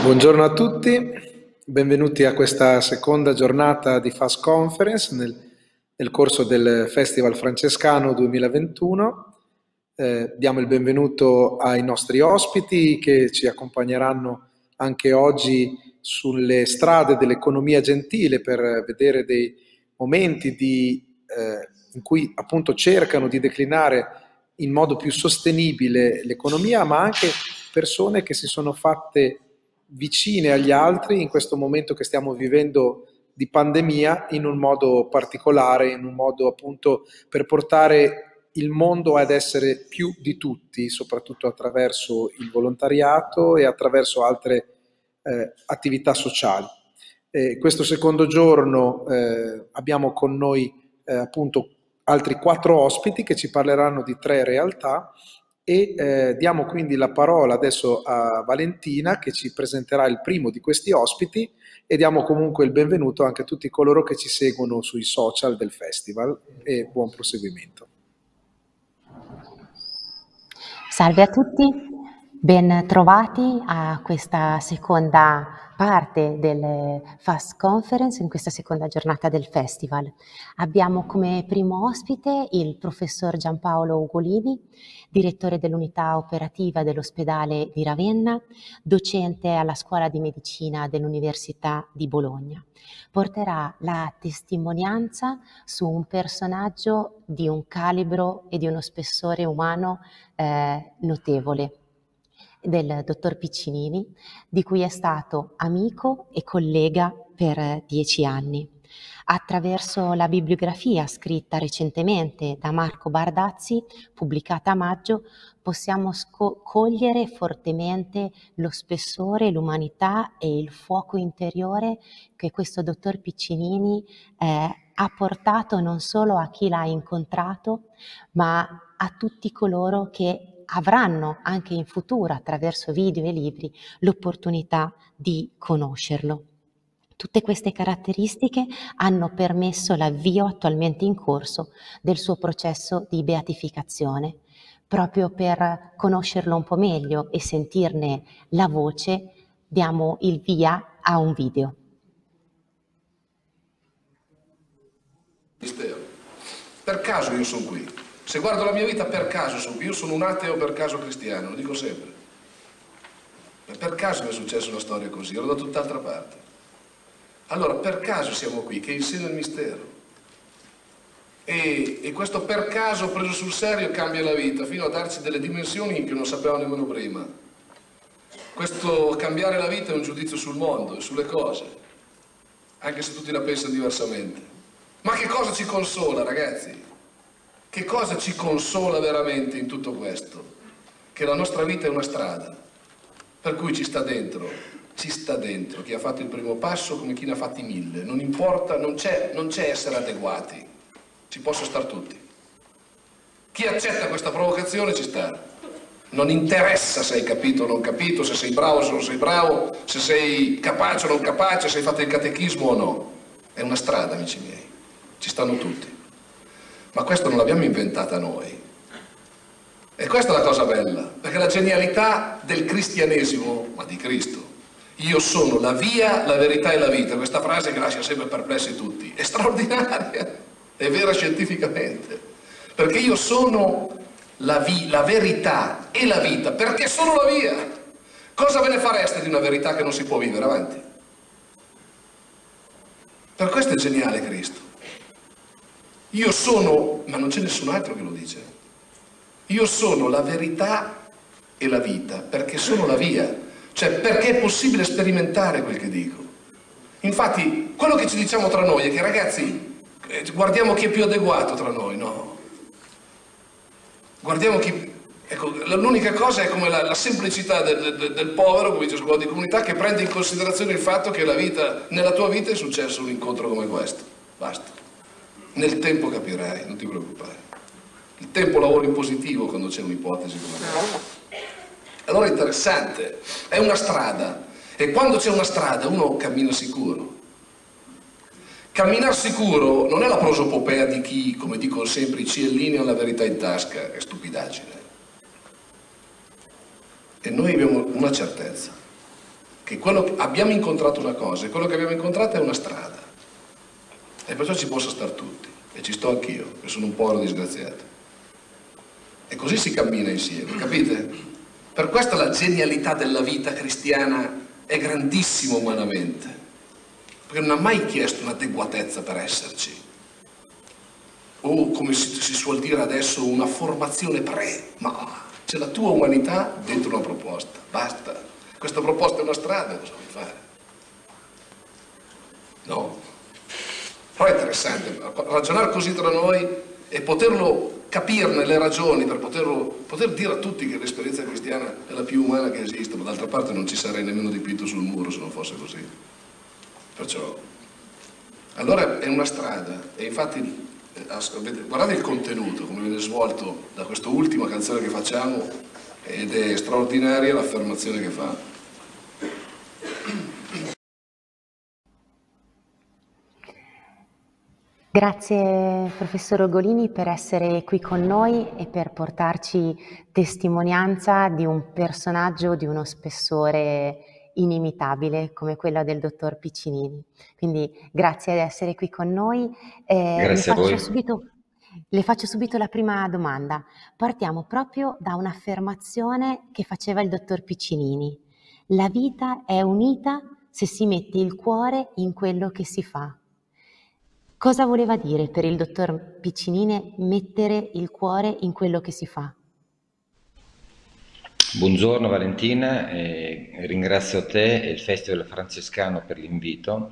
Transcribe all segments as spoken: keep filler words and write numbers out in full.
Buongiorno a tutti, benvenuti a questa seconda giornata di Fast Conference nel, nel corso del Festival Francescano duemilaventuno. Eh, diamo il benvenuto ai nostri ospiti che ci accompagneranno anche oggi sulle strade dell'economia gentile per vedere dei momenti di, eh, in cui appunto cercano di declinare in modo più sostenibile l'economia, ma anche persone che si sono fatte vicine agli altri in questo momento che stiamo vivendo di pandemia in un modo particolare, in un modo appunto per portare il mondo ad essere più di tutti, soprattutto attraverso il volontariato e attraverso altre eh, attività sociali. Eh, questo secondo giorno eh, abbiamo con noi eh, appunto altri quattro ospiti che ci parleranno di tre realtà e eh, diamo quindi la parola adesso a Valentina che ci presenterà il primo di questi ospiti e diamo comunque il benvenuto anche a tutti coloro che ci seguono sui social del festival e buon proseguimento. Salve a tutti, ben trovati a questa seconda parte del Fast Conference, in questa seconda giornata del festival. Abbiamo come primo ospite il professor Giampaolo Ugolini, direttore dell'unità operativa dell'ospedale di Ravenna, docente alla Scuola di Medicina dell'Università di Bologna. Porterà la testimonianza su un personaggio di un calibro e di uno spessore umano eh, notevole, del dottor Piccinini, di cui è stato amico e collega per dieci anni. Attraverso la bibliografia scritta recentemente da Marco Bardazzi, pubblicata a maggio, possiamo cogliere fortemente lo spessore, l'umanità e il fuoco interiore che questo dottor Piccinini eh, ha portato non solo a chi l'ha incontrato, ma a tutti coloro che avranno anche in futuro, attraverso video e libri, l'opportunità di conoscerlo. Tutte queste caratteristiche hanno permesso l'avvio attualmente in corso del suo processo di beatificazione. Proprio per conoscerlo un po' meglio e sentirne la voce, diamo il via a un video. Mistero. Per caso io sono qui. Se guardo la mia vita per caso sono qui. Io sono un ateo per caso cristiano, lo dico sempre. Per caso mi è successa una storia così, ero da tutt'altra parte. Allora, per caso siamo qui, che insegna il mistero. E, e questo per caso preso sul serio cambia la vita, fino a darci delle dimensioni che non sapevamo nemmeno prima. Questo cambiare la vita è un giudizio sul mondo e sulle cose, anche se tutti la pensano diversamente. Ma che cosa ci consola, ragazzi? Che cosa ci consola veramente in tutto questo? Che la nostra vita è una strada, per cui ci sta dentro, ci sta dentro chi ha fatto il primo passo come chi ne ha fatti mille. Non importa, non c'è non c'è essere adeguati, ci possono star tutti. Chi accetta questa provocazione ci sta. Non interessa se hai capito o non capito, se sei bravo o se non sei bravo, se sei capace o non capace, se hai fatto il catechismo o no. È una strada, amici miei, ci stanno tutti. Ma questo non l'abbiamo inventata noi. E questa è la cosa bella, perché la genialità del cristianesimo, ma di Cristo, io sono la via, la verità e la vita, questa frase che lascia sempre perplessi tutti, è straordinaria, è vera scientificamente, perché io sono la, vi, la verità e la vita, perché sono la via. Cosa ve ne fareste di una verità che non si può vivere? Avanti. Per questo è geniale Cristo. Io sono, ma non c'è nessun altro che lo dice, io sono la verità e la vita, perché sono la via, cioè perché è possibile sperimentare quel che dico. Infatti, quello che ci diciamo tra noi è che, ragazzi, guardiamo chi è più adeguato tra noi, no? Guardiamo chi... Ecco, l'unica cosa è come la, la semplicità del, del, del povero, come dice la scuola di comunità, che prende in considerazione il fatto che la vita, nella tua vita è successo un incontro come questo. Basta. Nel tempo capirai, non ti preoccupare. Il tempo lavora in positivo quando c'è un'ipotesi come questa. Allora è interessante, è una strada. E quando c'è una strada uno cammina sicuro. Camminar sicuro non è la prosopopea di chi, come dicono sempre, i ciellini hanno la verità in tasca, è stupidaggine. E noi abbiamo una certezza, che quello che abbiamo incontrato una cosa e quello che abbiamo incontrato è una strada. E perciò ci posso stare tutti. E ci sto anch'io, che sono un povero disgraziato. E così si cammina insieme, capite? Per questo la genialità della vita cristiana è grandissima umanamente, perché non ha mai chiesto un'adeguatezza per esserci, o come si, si suol dire adesso una formazione pre, ma c'è la tua umanità dentro una proposta, basta. Questa proposta è una strada, cosa vuoi fare? No? Però è interessante ragionare così tra noi e poterlo capirne le ragioni, per poterlo, poter dire a tutti che l'esperienza cristiana è la più umana che esiste, ma d'altra parte non ci sarei nemmeno dipinto sul muro se non fosse così. Perciò, allora è una strada, e infatti guardate il contenuto, come viene svolto da questa ultima canzone che facciamo, ed è straordinaria l'affermazione che fa. Grazie professor Ogolini per essere qui con noi e per portarci testimonianza di un personaggio di uno spessore inimitabile come quello del dottor Piccinini. Quindi grazie di essere qui con noi. Eh, grazie le a faccio voi. subito, le faccio subito la prima domanda. Partiamo proprio da un'affermazione che faceva il dottor Piccinini. La vita è unita se si mette il cuore in quello che si fa. Cosa voleva dire per il dottor Piccinini mettere il cuore in quello che si fa? Buongiorno Valentina, eh, ringrazio te e il Festival Francescano per l'invito.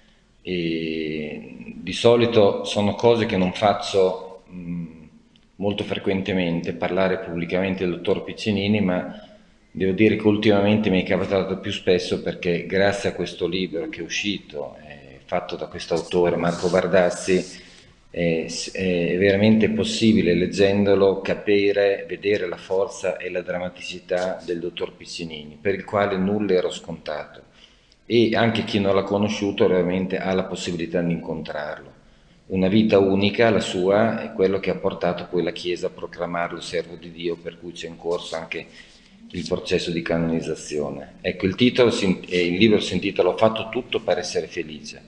E di solito sono cose che non faccio mh, molto frequentemente, parlare pubblicamente del dottor Piccinini, ma devo dire che ultimamente mi è capitato più spesso perché grazie a questo libro che è uscito, eh, fatto da questo autore Marco Bardazzi, eh, è veramente possibile leggendolo capire, vedere la forza e la drammaticità del dottor Piccinini, per il quale nulla era scontato, e anche chi non l'ha conosciuto ovviamente ha la possibilità di incontrarlo. Una vita unica, la sua, è quello che ha portato poi la Chiesa a proclamarlo servo di Dio, per cui c'è in corso anche il processo di canonizzazione. Ecco, il titolo, il libro si intitola Ho fatto tutto per essere felice,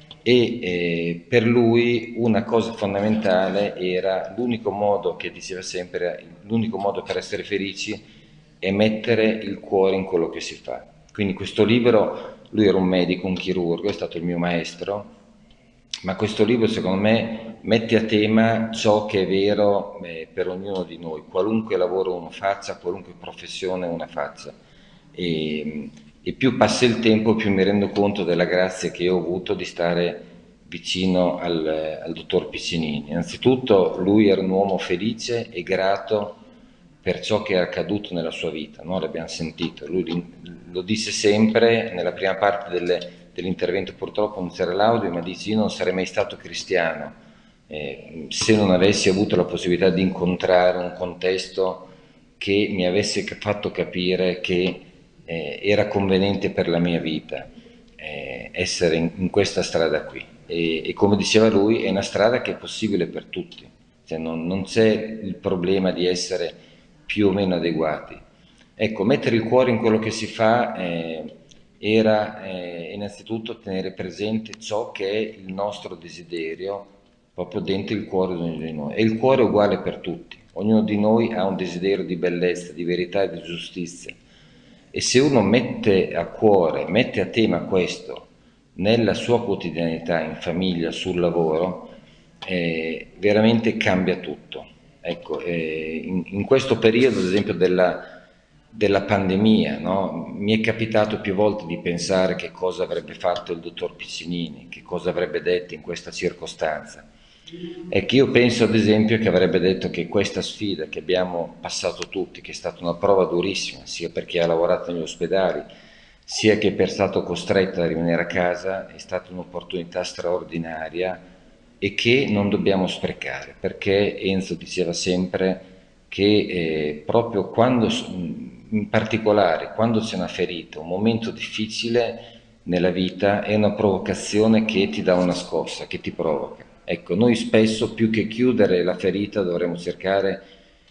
e eh, per lui una cosa fondamentale era l'unico modo, che diceva sempre, l'unico modo per essere felici è mettere il cuore in quello che si fa. Quindi questo libro, lui era un medico, un chirurgo, è stato il mio maestro, ma questo libro secondo me mette a tema ciò che è vero eh, per ognuno di noi, qualunque lavoro uno faccia, qualunque professione uno faccia. E, e più passa il tempo, più mi rendo conto della grazia che io ho avuto di stare vicino al, al dottor Piccinini. Innanzitutto lui era un uomo felice e grato per ciò che è accaduto nella sua vita, no? L'abbiamo sentito, lui lo disse sempre nella prima parte delle, dell'intervento, purtroppo non c'era l'audio, ma dice: io non sarei mai stato cristiano eh, se non avessi avuto la possibilità di incontrare un contesto che mi avesse fatto capire che eh, era conveniente per la mia vita eh, essere in, in questa strada qui, e, e come diceva lui è una strada che è possibile per tutti, cioè non, non c'è il problema di essere più o meno adeguati. Ecco, mettere il cuore in quello che si fa eh, era eh, innanzitutto tenere presente ciò che è il nostro desiderio proprio dentro il cuore di ognuno di noi, e il cuore è uguale per tutti, ognuno di noi ha un desiderio di bellezza, di verità e di giustizia, e se uno mette a cuore, mette a tema questo nella sua quotidianità, in famiglia, sul lavoro, eh, veramente cambia tutto. Ecco, eh, in, in questo periodo, ad esempio, della, della pandemia, no? Mi è capitato più volte di pensare che cosa avrebbe fatto il dottor Piccinini, che cosa avrebbe detto in questa circostanza. Ecco, io penso ad esempio che avrebbe detto che questa sfida che abbiamo passato tutti, che è stata una prova durissima, sia per chi ha lavorato negli ospedali, sia che per stato costretto a rimanere a casa, è stata un'opportunità straordinaria e che non dobbiamo sprecare, perché Enzo diceva sempre che eh, proprio quando, in particolare quando c'è una ferita, un momento difficile nella vita, è una provocazione che ti dà una scossa, che ti provoca. Ecco, noi spesso più che chiudere la ferita dovremmo cercare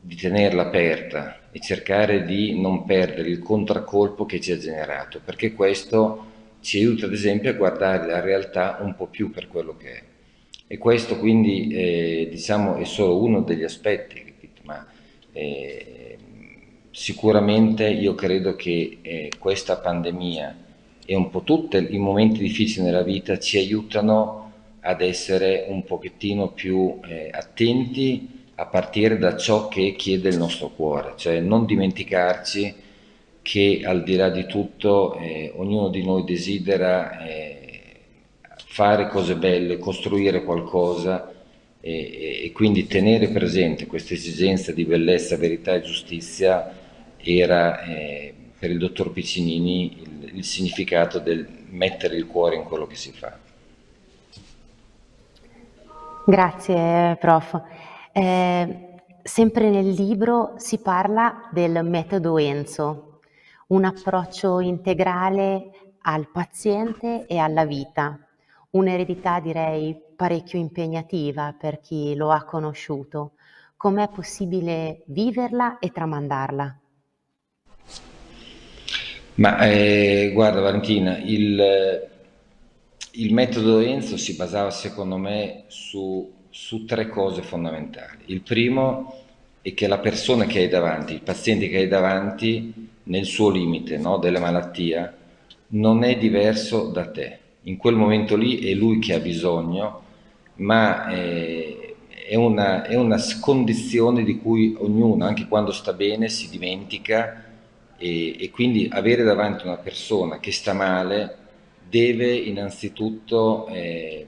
di tenerla aperta e cercare di non perdere il contraccolpo che ci ha generato, perché questo ci aiuta ad esempio a guardare la realtà un po' più per quello che è. E questo quindi eh, diciamo è solo uno degli aspetti, capito? Ma eh, sicuramente io credo che eh, questa pandemia e un po' tutti i momenti difficili nella vita ci aiutano ad essere un pochettino più eh, attenti a partire da ciò che chiede il nostro cuore, cioè non dimenticarci che al di là di tutto eh, ognuno di noi desidera eh, fare cose belle, costruire qualcosa e, e quindi tenere presente questa esigenza di bellezza, verità e giustizia era eh, per il dottor Piccinini il, il significato del mettere il cuore in quello che si fa. Grazie, prof. Eh, sempre nel libro si parla del metodo Enzo, un approccio integrale al paziente e alla vita, un'eredità direi parecchio impegnativa per chi lo ha conosciuto. Com'è possibile viverla e tramandarla? Ma eh, guarda Valentina, il, il metodo Enzo si basava secondo me su, su tre cose fondamentali. Il primo è che la persona che hai davanti, il paziente che hai davanti, nel suo limite, no, della malattia, non è diverso da te. In quel momento lì è lui che ha bisogno, ma eh, è una, è una condizione di cui ognuno, anche quando sta bene, si dimentica. E, e quindi avere davanti una persona che sta male deve innanzitutto eh,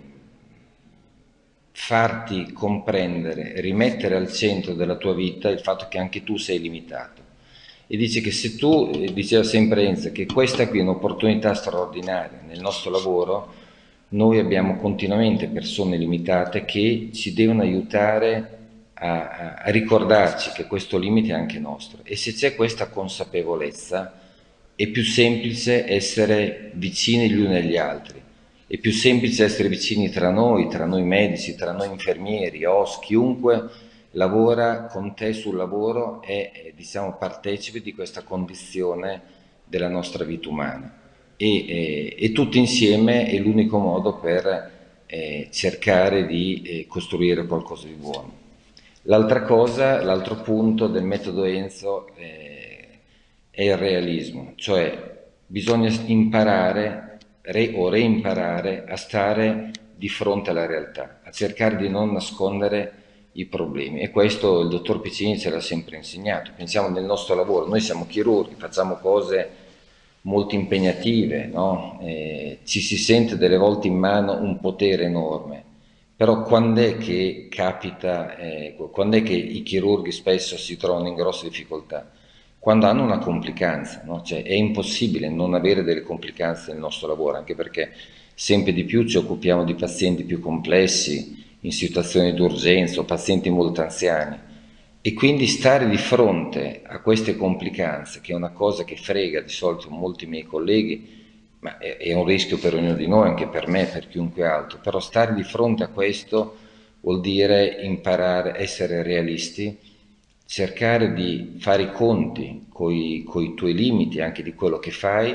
farti comprendere, rimettere al centro della tua vita il fatto che anche tu sei limitato. E dice che se tu, eh, diceva sempre Enzo, che questa qui è un'opportunità straordinaria nel nostro lavoro, noi abbiamo continuamente persone limitate che ci devono aiutare A, a ricordarci che questo limite è anche nostro, e se c'è questa consapevolezza è più semplice essere vicini gli uni agli altri, è più semplice essere vicini tra noi, tra noi medici, tra noi infermieri, O S, chiunque lavora con te sul lavoro è diciamo partecipe di questa condizione della nostra vita umana e, e, e tutti insieme è l'unico modo per eh, cercare di eh, costruire qualcosa di buono. L'altra cosa, l'altro punto del metodo Enzo eh, è il realismo, cioè bisogna imparare re, o reimparare a stare di fronte alla realtà, a cercare di non nascondere i problemi, e questo il dottor Piccinini ce l'ha sempre insegnato. Pensiamo nel nostro lavoro, noi siamo chirurghi, facciamo cose molto impegnative, no? eh, ci si sente delle volte in mano un potere enorme. Però quando è che capita, eh, quando è che i chirurghi spesso si trovano in grosse difficoltà? Quando hanno una complicanza, no? Cioè, è impossibile non avere delle complicanze nel nostro lavoro, anche perché sempre di più ci occupiamo di pazienti più complessi, in situazioni d'urgenza o pazienti molto anziani. E quindi stare di fronte a queste complicanze, che è una cosa che frega di solito molti miei colleghi, ma è, è un rischio per ognuno di noi, anche per me, per chiunque altro, però stare di fronte a questo vuol dire imparare a essere realisti, cercare di fare i conti con i tuoi limiti, anche di quello che fai,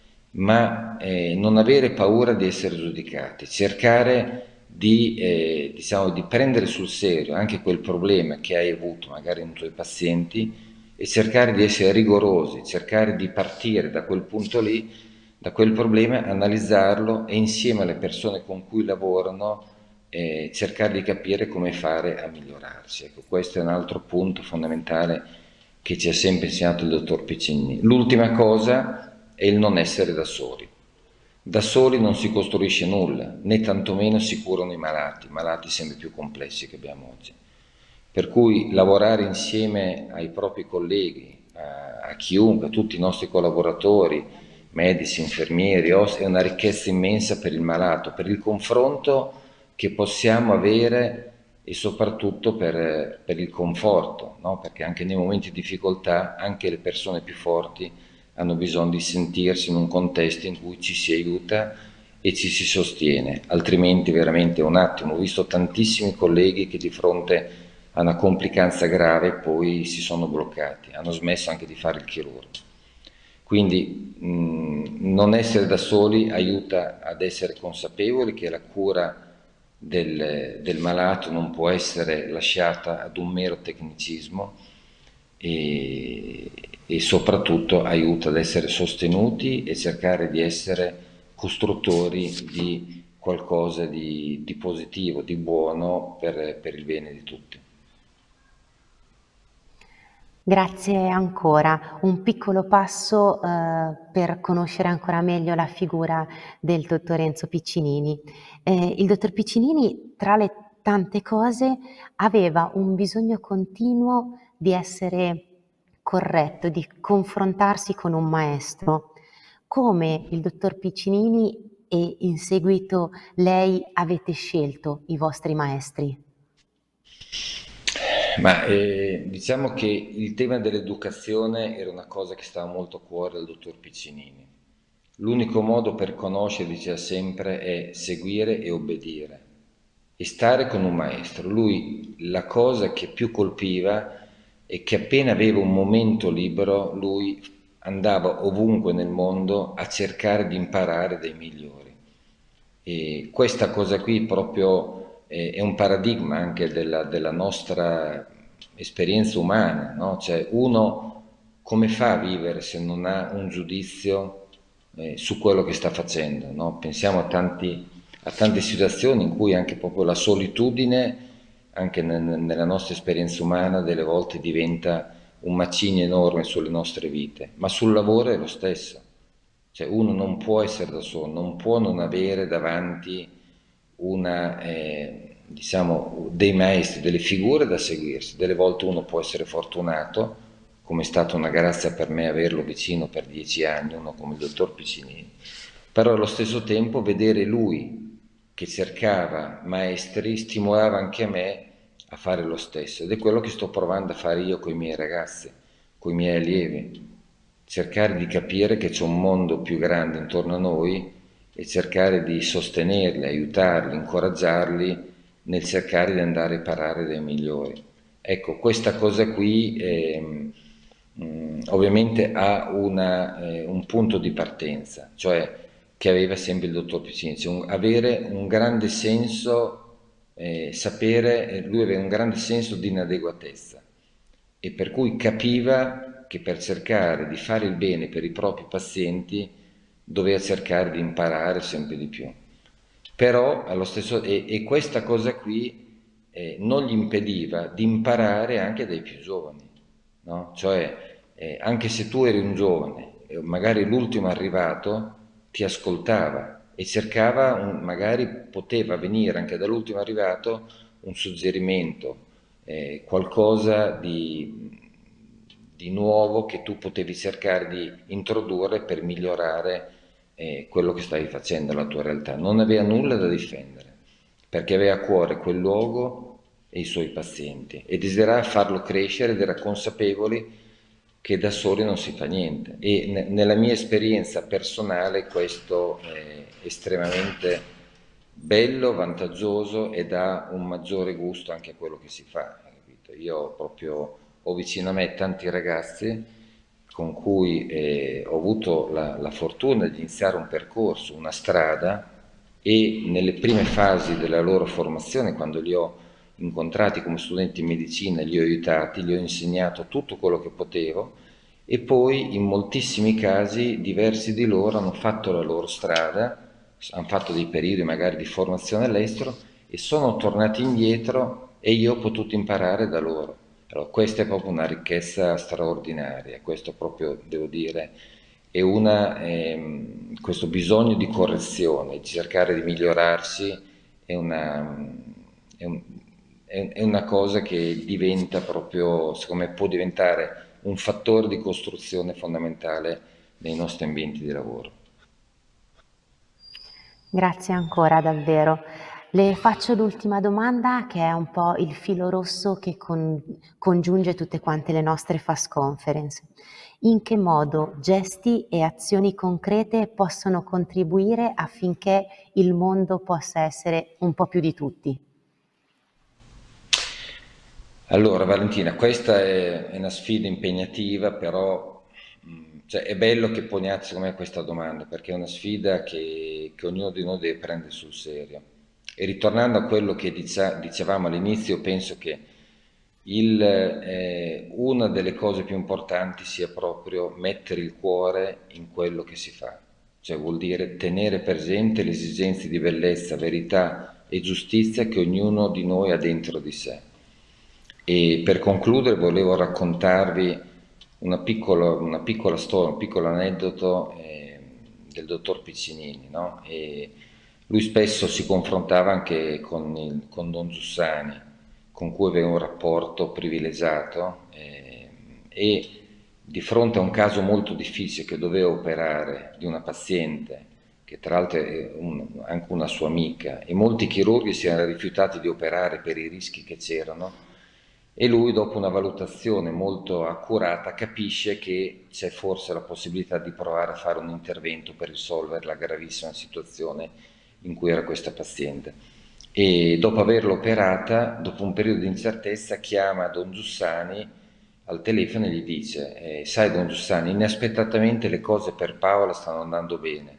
ma eh, non avere paura di essere giudicati, cercare di, eh, diciamo, di prendere sul serio anche quel problema che hai avuto magari nei tuoi pazienti e cercare di essere rigorosi, cercare di partire da quel punto lì, da quel problema, analizzarlo e insieme alle persone con cui lavorano eh, cercare di capire come fare a migliorarsi. Ecco, questo è un altro punto fondamentale che ci ha sempre insegnato il dottor Piccinini. L'ultima cosa è il non essere da soli. Da soli non si costruisce nulla, né tantomeno si curano i malati, malati sempre più complessi che abbiamo oggi. Per cui lavorare insieme ai propri colleghi, a, a chiunque, a tutti i nostri collaboratori, medici, infermieri, è una ricchezza immensa per il malato, per il confronto che possiamo avere e soprattutto per, per il conforto, no? Perché anche nei momenti di difficoltà anche le persone più forti hanno bisogno di sentirsi in un contesto in cui ci si aiuta e ci si sostiene, altrimenti veramente un attimo, ho visto tantissimi colleghi che di fronte a una complicanza grave, poi si sono bloccati, hanno smesso anche di fare il chirurgo. Quindi mh, non essere da soli aiuta ad essere consapevoli che la cura del, del malato non può essere lasciata ad un mero tecnicismo e, e soprattutto aiuta ad essere sostenuti e cercare di essere costruttori di qualcosa di, di positivo, di buono per, per il bene di tutti. Grazie ancora. Un piccolo passo eh, per conoscere ancora meglio la figura del dottor Enzo Piccinini. Eh, il dottor Piccinini, tra le tante cose, aveva un bisogno continuo di essere corretto, di confrontarsi con un maestro. Come il dottor Piccinini e in seguito lei avete scelto i vostri maestri? Ma eh, diciamo che il tema dell'educazione era una cosa che stava molto a cuore al dottor Piccinini. L'unico modo per conoscere, diceva sempre, è seguire e obbedire e stare con un maestro. Lui la cosa che più colpiva è che appena aveva un momento libero, lui andava ovunque nel mondo a cercare di imparare dai migliori. E questa cosa qui proprio è un paradigma anche della, della nostra esperienza umana, no? Cioè uno come fa a vivere se non ha un giudizio eh, su quello che sta facendo, no? Pensiamo a, tanti, a tante situazioni in cui anche proprio la solitudine, anche nel, nella nostra esperienza umana, delle volte diventa un macigno enorme sulle nostre vite, ma sul lavoro è lo stesso. Cioè uno non può essere da solo, non può non avere davanti una, eh, diciamo, dei maestri, delle figure da seguirsi. Delle volte uno può essere fortunato, come è stata una grazia per me averlo vicino per dieci anni, uno come il dottor Piccinini, però allo stesso tempo vedere lui che cercava maestri stimolava anche me a fare lo stesso, ed è quello che sto provando a fare io con i miei ragazzi, con i miei allievi, cercare di capire che c'è un mondo più grande intorno a noi e cercare di sostenerli, aiutarli, incoraggiarli nel cercare di andare a imparare dai migliori. Ecco, questa cosa qui eh, mh, ovviamente ha una, eh, un punto di partenza, cioè che aveva sempre il dottor Piccinini, cioè un, avere un grande senso, eh, sapere, eh, lui aveva un grande senso di inadeguatezza e per cui capiva che per cercare di fare il bene per i propri pazienti doveva cercare di imparare sempre di più. Però allo stesso e, e questa cosa qui eh, non gli impediva di imparare anche dai più giovani, no? Cioè eh, anche se tu eri un giovane, eh, magari l'ultimo arrivato ti ascoltava e cercava, un, magari poteva venire anche dall'ultimo arrivato un suggerimento, eh, qualcosa di, di nuovo che tu potevi cercare di introdurre per migliorare eh, quello che stavi facendo, la tua realtà. Non aveva nulla da difendere, perché aveva a cuore quel luogo e i suoi pazienti e desiderava farlo crescere ed era consapevole che da soli non si fa niente. E ne, nella mia esperienza personale questo è estremamente bello, vantaggioso e dà un maggiore gusto anche a quello che si fa. Capito? Io proprio ho vicino a me tanti ragazzi con cui eh, ho avuto la, la fortuna di iniziare un percorso, una strada, e nelle prime fasi della loro formazione, quando li ho incontrati come studenti in medicina, li ho aiutati, gli ho insegnato tutto quello che potevo e poi in moltissimi casi diversi di loro hanno fatto la loro strada, hanno fatto dei periodi magari di formazione all'estero e sono tornati indietro e io ho potuto imparare da loro. Allora, questa è proprio una ricchezza straordinaria, questo proprio devo dire, è una, ehm, questo bisogno di correzione, di cercare di migliorarsi, è una, è un, è, è una cosa che diventa proprio, secondo me, può diventare un fattore di costruzione fondamentale nei nostri ambienti di lavoro. Grazie ancora, davvero. Le faccio l'ultima domanda che è un po' il filo rosso che con, congiunge tutte quante le nostre Fast Conference. In che modo gesti e azioni concrete possono contribuire affinché il mondo possa essere un po' più di tutti? Allora Valentina, questa è, è una sfida impegnativa, però mh, cioè, è bello che poniate secondo me questa domanda, perché è una sfida che, che ognuno di noi deve prendere sul serio. E ritornando a quello che dice- dicevamo all'inizio, penso che il, eh, una delle cose più importanti sia proprio mettere il cuore in quello che si fa, cioè vuol dire tenere presente le esigenze di bellezza, verità e giustizia che ognuno di noi ha dentro di sé. E per concludere volevo raccontarvi una piccola, una piccola storia, un piccolo aneddoto eh, del dottor Piccinini, no? E lui spesso si confrontava anche con, il, con Don Giussani, con cui aveva un rapporto privilegiato eh, e di fronte a un caso molto difficile che doveva operare di una paziente, che tra l'altro è un, anche una sua amica, e molti chirurghi si erano rifiutati di operare per i rischi che c'erano, e lui dopo una valutazione molto accurata capisce che c'è forse la possibilità di provare a fare un intervento per risolvere la gravissima situazione in cui era questa paziente. E dopo averla operata, dopo un periodo di incertezza, chiama Don Giussani al telefono e gli dice eh, sai Don Giussani, inaspettatamente le cose per Paola stanno andando bene.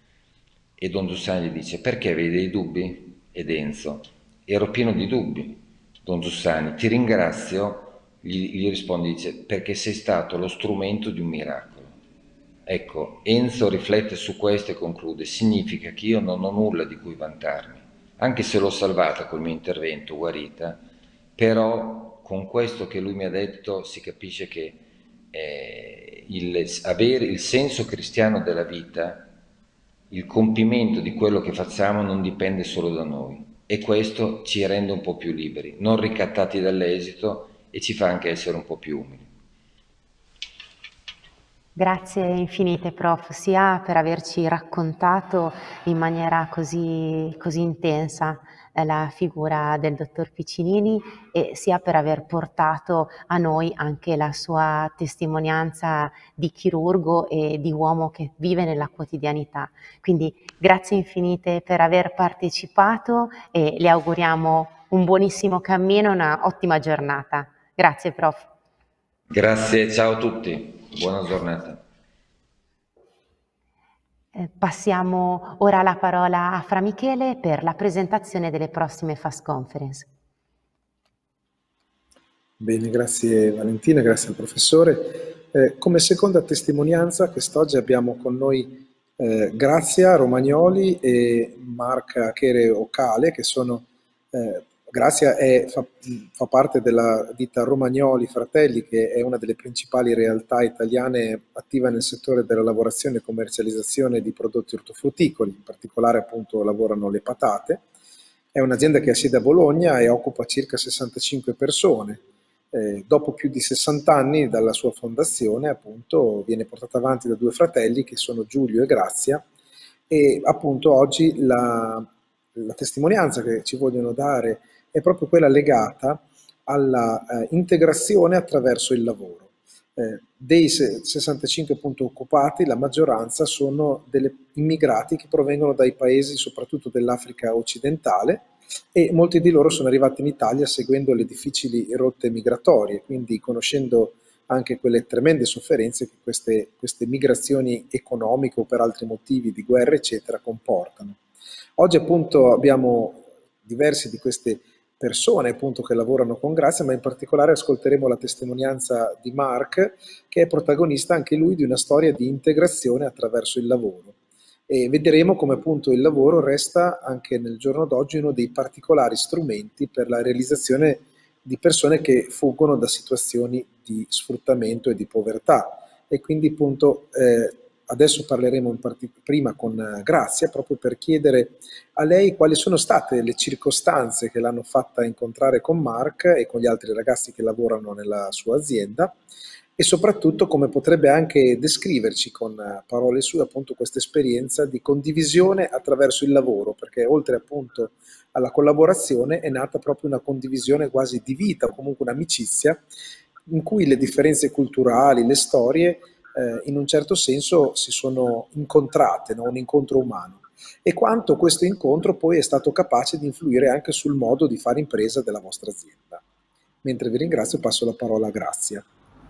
E Don Giussani gli dice perché avevi dei dubbi? Ed Enzo, ero pieno di dubbi. Don Giussani, ti ringrazio, gli, gli risponde, dice, perché sei stato lo strumento di un miracolo. Ecco, Enzo riflette su questo e conclude, significa che io non ho nulla di cui vantarmi, anche se l'ho salvata col mio intervento, guarita, però con questo che lui mi ha detto si capisce che eh, il, avere il senso cristiano della vita, il compimento di quello che facciamo non dipende solo da noi e questo ci rende un po' più liberi, non ricattati dall'esito e ci fa anche essere un po' più umili. Grazie infinite, prof, sia per averci raccontato in maniera così, così intensa eh, la figura del dottor Piccinini e sia per aver portato a noi anche la sua testimonianza di chirurgo e di uomo che vive nella quotidianità. Quindi grazie infinite per aver partecipato e le auguriamo un buonissimo cammino e una ottima giornata. Grazie, prof. Grazie, ciao a tutti, buona giornata. Eh, passiamo ora la parola a Fra Michele per la presentazione delle prossime Fast Conference. Bene, grazie Valentina, grazie al professore. Eh, come seconda testimonianza quest'oggi abbiamo con noi eh, Grazia Romagnoli e Marca Chere Ocale, che sono, eh, Grazia è, fa, fa parte della ditta Romagnoli Fratelli, che è una delle principali realtà italiane attiva nel settore della lavorazione e commercializzazione di prodotti ortofrutticoli, in particolare appunto lavorano le patate. È un'azienda che ha sede a Bologna e occupa circa sessantacinque persone. Eh, dopo più di sessanta anni dalla sua fondazione, appunto, viene portata avanti da due fratelli che sono Giulio e Grazia, e appunto oggi la, la testimonianza che ci vogliono dare è proprio quella legata alla eh, integrazione attraverso il lavoro. Eh, dei sessantacinque punti occupati, la maggioranza sono degli immigrati che provengono dai paesi soprattutto dell'Africa occidentale, e molti di loro sono arrivati in Italia seguendo le difficili rotte migratorie, quindi conoscendo anche quelle tremende sofferenze che queste, queste migrazioni economiche o per altri motivi di guerra eccetera comportano. Oggi appunto abbiamo diverse di queste persone appunto che lavorano con Grazia, ma in particolare ascolteremo la testimonianza di Mark, che è protagonista anche lui di una storia di integrazione attraverso il lavoro. E vedremo come appunto il lavoro resta anche nel giorno d'oggi uno dei particolari strumenti per la realizzazione di persone che fuggono da situazioni di sfruttamento e di povertà. E quindi appunto eh, adesso parleremo in part- prima con Grazia proprio per chiedere a lei quali sono state le circostanze che l'hanno fatta incontrare con Mark e con gli altri ragazzi che lavorano nella sua azienda, e soprattutto come potrebbe anche descriverci con parole sue appunto questa esperienza di condivisione attraverso il lavoro, perché oltre appunto alla collaborazione è nata proprio una condivisione quasi di vita o comunque un'amicizia in cui le differenze culturali, le storie eh, in un certo senso si sono incontrate, no? Un incontro umano, e quanto questo incontro poi è stato capace di influire anche sul modo di fare impresa della vostra azienda. mentre vi ringrazio passo la parola a Grazia.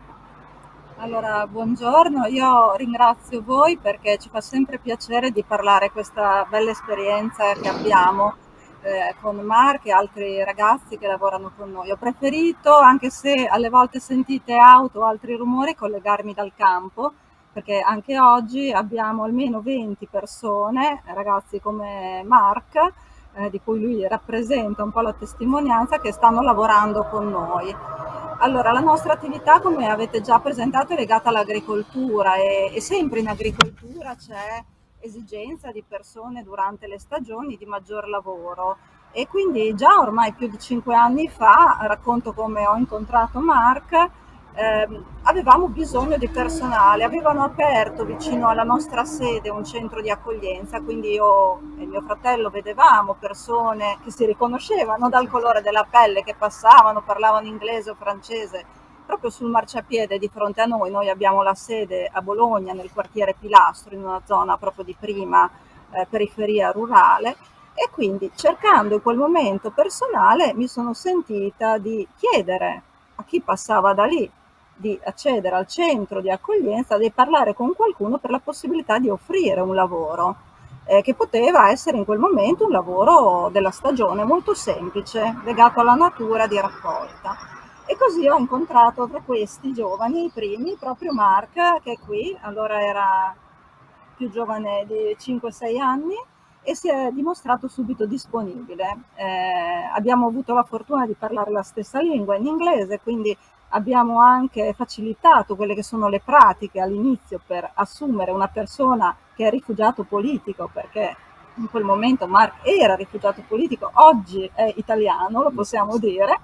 Allora, buongiorno, io ringrazio voi perché ci fa sempre piacere di parlare questa bella esperienza che abbiamo eh, con Mark e altri ragazzi che lavorano con noi. Ho preferito, anche se alle volte sentite auto o altri rumori, collegarmi dal campo, perché anche oggi abbiamo almeno venti persone, ragazzi come Mark, eh, di cui lui rappresenta un po' la testimonianza, che stanno lavorando con noi. Allora, la nostra attività, come avete già presentato, è legata all'agricoltura e, e sempre in agricoltura c'è esigenza di persone durante le stagioni di maggior lavoro. E quindi già ormai più di cinque anni fa, racconto come ho incontrato Mark, ehm, avevamo bisogno di personale. Avevano aperto vicino alla nostra sede un centro di accoglienza, quindi io e mio fratello vedevamo persone che si riconoscevano dal colore della pelle, che passavano, parlavano inglese o francese, proprio sul marciapiede di fronte a noi. Noi abbiamo la sede a Bologna, nel quartiere Pilastro, in una zona proprio di prima eh, periferia rurale, e quindi cercando in quel momento personale mi sono sentita di chiedere a chi passava da lì di accedere al centro di accoglienza, di parlare con qualcuno per la possibilità di offrire un lavoro, eh, che poteva essere in quel momento un lavoro della stagione molto semplice, legato alla natura di raccolta. E così ho incontrato tra questi giovani, i primi, proprio Mark, che è qui, allora era più giovane di cinque sei anni, e si è dimostrato subito disponibile. Eh, abbiamo avuto la fortuna di parlare la stessa lingua in inglese, quindi abbiamo anche facilitato quelle che sono le pratiche all'inizio per assumere una persona che è rifugiato politico, perché in quel momento Mark era rifugiato politico, oggi è italiano, lo possiamo dire,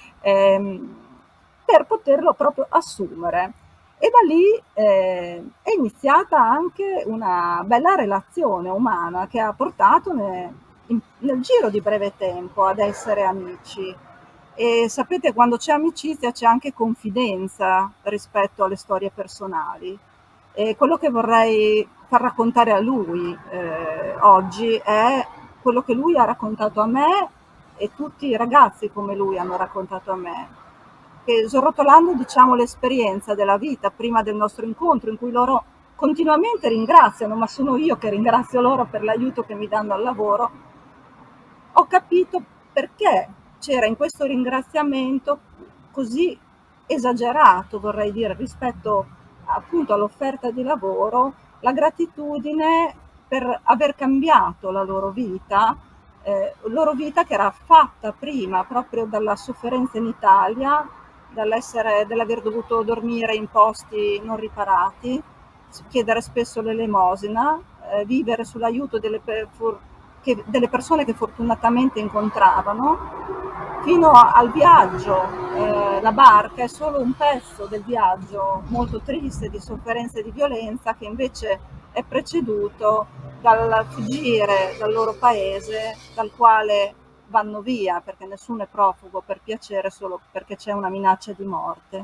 ehm, per poterlo proprio assumere. E da lì eh, è iniziata anche una bella relazione umana che ha portato ne, in, nel giro di breve tempo ad essere amici. E sapete, quando c'è amicizia c'è anche confidenza rispetto alle storie personali. E quello che vorrei far raccontare a lui eh, oggi è quello che lui ha raccontato a me e tutti i ragazzi come lui hanno raccontato a me. Che srotolando, diciamo, l'esperienza della vita prima del nostro incontro, in cui loro continuamente ringraziano, ma sono io che ringrazio loro per l'aiuto che mi danno al lavoro, ho capito perché c'era in questo ringraziamento così esagerato, vorrei dire, rispetto appunto all'offerta di lavoro, la gratitudine per aver cambiato la loro vita, eh, loro vita che era fatta prima proprio dalla sofferenza in Italia, dall'essere, dall'aver dovuto dormire in posti non riparati, chiedere spesso l'elemosina, eh, vivere sull'aiuto delle, che, delle persone che fortunatamente incontravano, fino al viaggio. Eh, la barca è solo un pezzo del viaggio molto triste di sofferenza e di violenza, che invece è preceduto dal fuggire dal loro paese, dal quale vanno via, perché nessuno è profugo per piacere, solo perché c'è una minaccia di morte.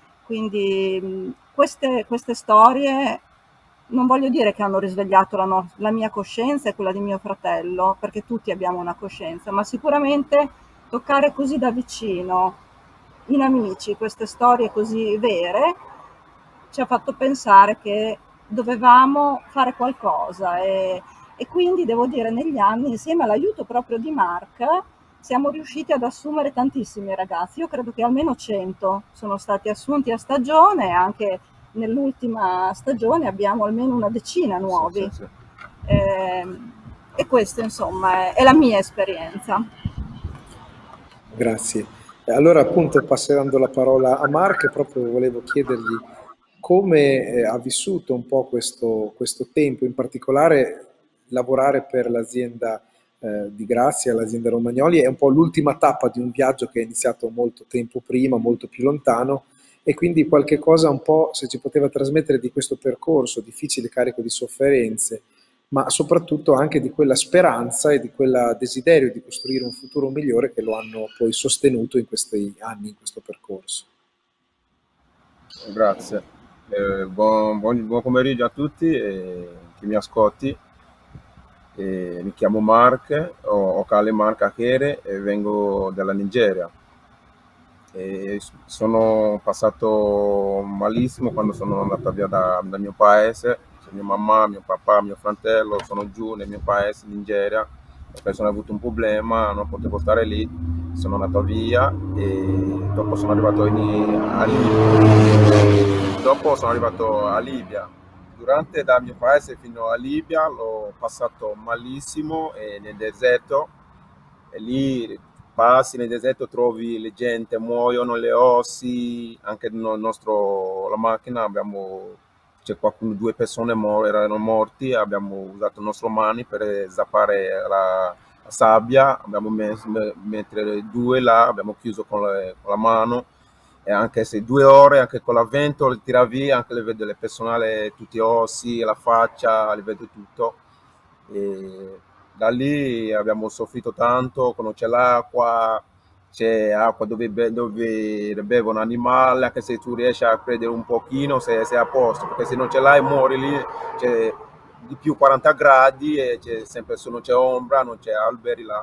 Quindi mh, queste, queste storie non voglio dire che hanno risvegliato la, no- la mia coscienza e quella di mio fratello, perché tutti abbiamo una coscienza, ma sicuramente toccare così da vicino, in amici, queste storie così vere, ci ha fatto pensare che dovevamo fare qualcosa e, e quindi devo dire negli anni, insieme all'aiuto proprio di Mark, siamo riusciti ad assumere tantissimi ragazzi. Io credo che almeno cento sono stati assunti a stagione, e anche nell'ultima stagione abbiamo almeno una decina nuovi. Sì, sì, sì. Eh, e questa insomma è, è la mia esperienza. Grazie. Allora appunto passando la parola a Mark, proprio volevo chiedergli come eh, ha vissuto un po' questo, questo tempo, in particolare lavorare per l'azienda eh, di Grazia, l'azienda Romagnoli, è un po' l'ultima tappa di un viaggio che è iniziato molto tempo prima, molto più lontano, e quindi qualche cosa un po', se ci poteva trasmettere di questo percorso difficile, carico di sofferenze, ma soprattutto anche di quella speranza e di quel desiderio di costruire un futuro migliore che lo hanno poi sostenuto in questi anni, in questo percorso. Grazie, eh, buon, buon, buon pomeriggio a tutti eh, chi mi ascolti. Eh, mi chiamo Mark, ho, ho Kale Mark Akere e vengo dalla Nigeria. E sono passato malissimo quando sono andato via da, dal mio paese. Cioè, mia mamma, mio papà, mio fratello sono giù nel mio paese, in Nigeria, perché sono avuto un problema, non potevo stare lì, sono andato via e dopo sono arrivato in, a Libia. Dopo sono arrivato a Libia. Durante dal mio paese fino a Libia l'ho passato malissimo e nel deserto, e lì passi nel deserto, trovi le gente, muoiono le ossi, anche nel nostro, la macchina abbiamo, c'è qualcuno, due persone mo- erano morti, abbiamo usato il nostro mani per zappare la, la sabbia, abbiamo messo, mentre due là abbiamo chiuso con, le- con la mano, e anche se due ore, anche con l'avvento, le tira via, anche le vedo le personale, tutti gli ossi, la faccia, le vedo tutto. E da lì abbiamo soffrito tanto, quando c'è l'acqua, c'è acqua dove, be- dove bevono animali, anche se tu riesci a prendere un pochino, sei, sei a posto, perché se non ce l'hai muori lì, c'è di più quaranta gradi e c'è sempre, se non c'è ombra, non c'è alberi là.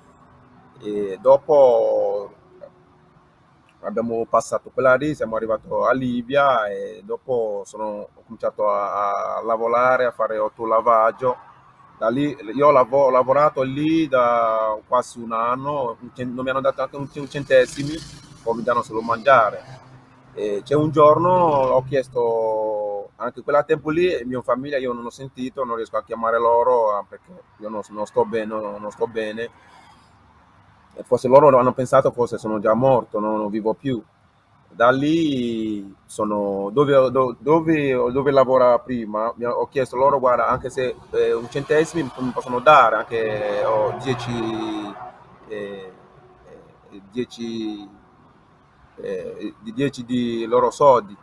E dopo abbiamo passato quella lì, siamo arrivati a Libia e dopo sono, ho cominciato a, a lavorare, a fare autolavaggio. Da lì, io ho, lavo- ho lavorato lì da quasi un anno, un cen- non mi hanno dato anche un, un centesimi, poi mi danno solo mangiare. E c'è un giorno ho chiesto, anche quella tempo lì, mia famiglia io non ho sentito, non riesco a chiamare loro ah, perché io non, non sto bene, non, non sto bene. E forse loro hanno pensato forse sono già morto, no? Non vivo più. Da lì sono dove, do- dove, dove lavora prima, mi ho ho chiesto loro, guarda, anche se eh, un centesimo mi possono dare, anche ho dieci, eh, eh, dieci, eh, di dieci di loro soldi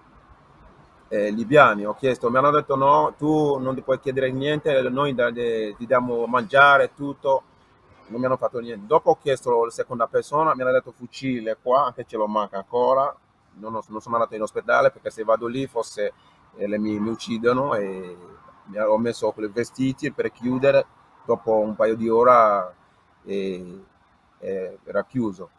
eh, libiani. Ho chiesto, mi hanno detto no, tu non ti puoi chiedere niente, noi da- de- ti diamo mangiare, tutto. Non mi hanno fatto niente. Dopo ho chiesto la seconda persona, mi hanno detto fucile qua, anche ce lo manca ancora. Non, ho- non sono andato in ospedale perché se vado lì forse eh, le- mi, mi uccidono e mi ho messo quei vestiti per chiudere. Dopo un paio di ore eh, eh, era chiuso.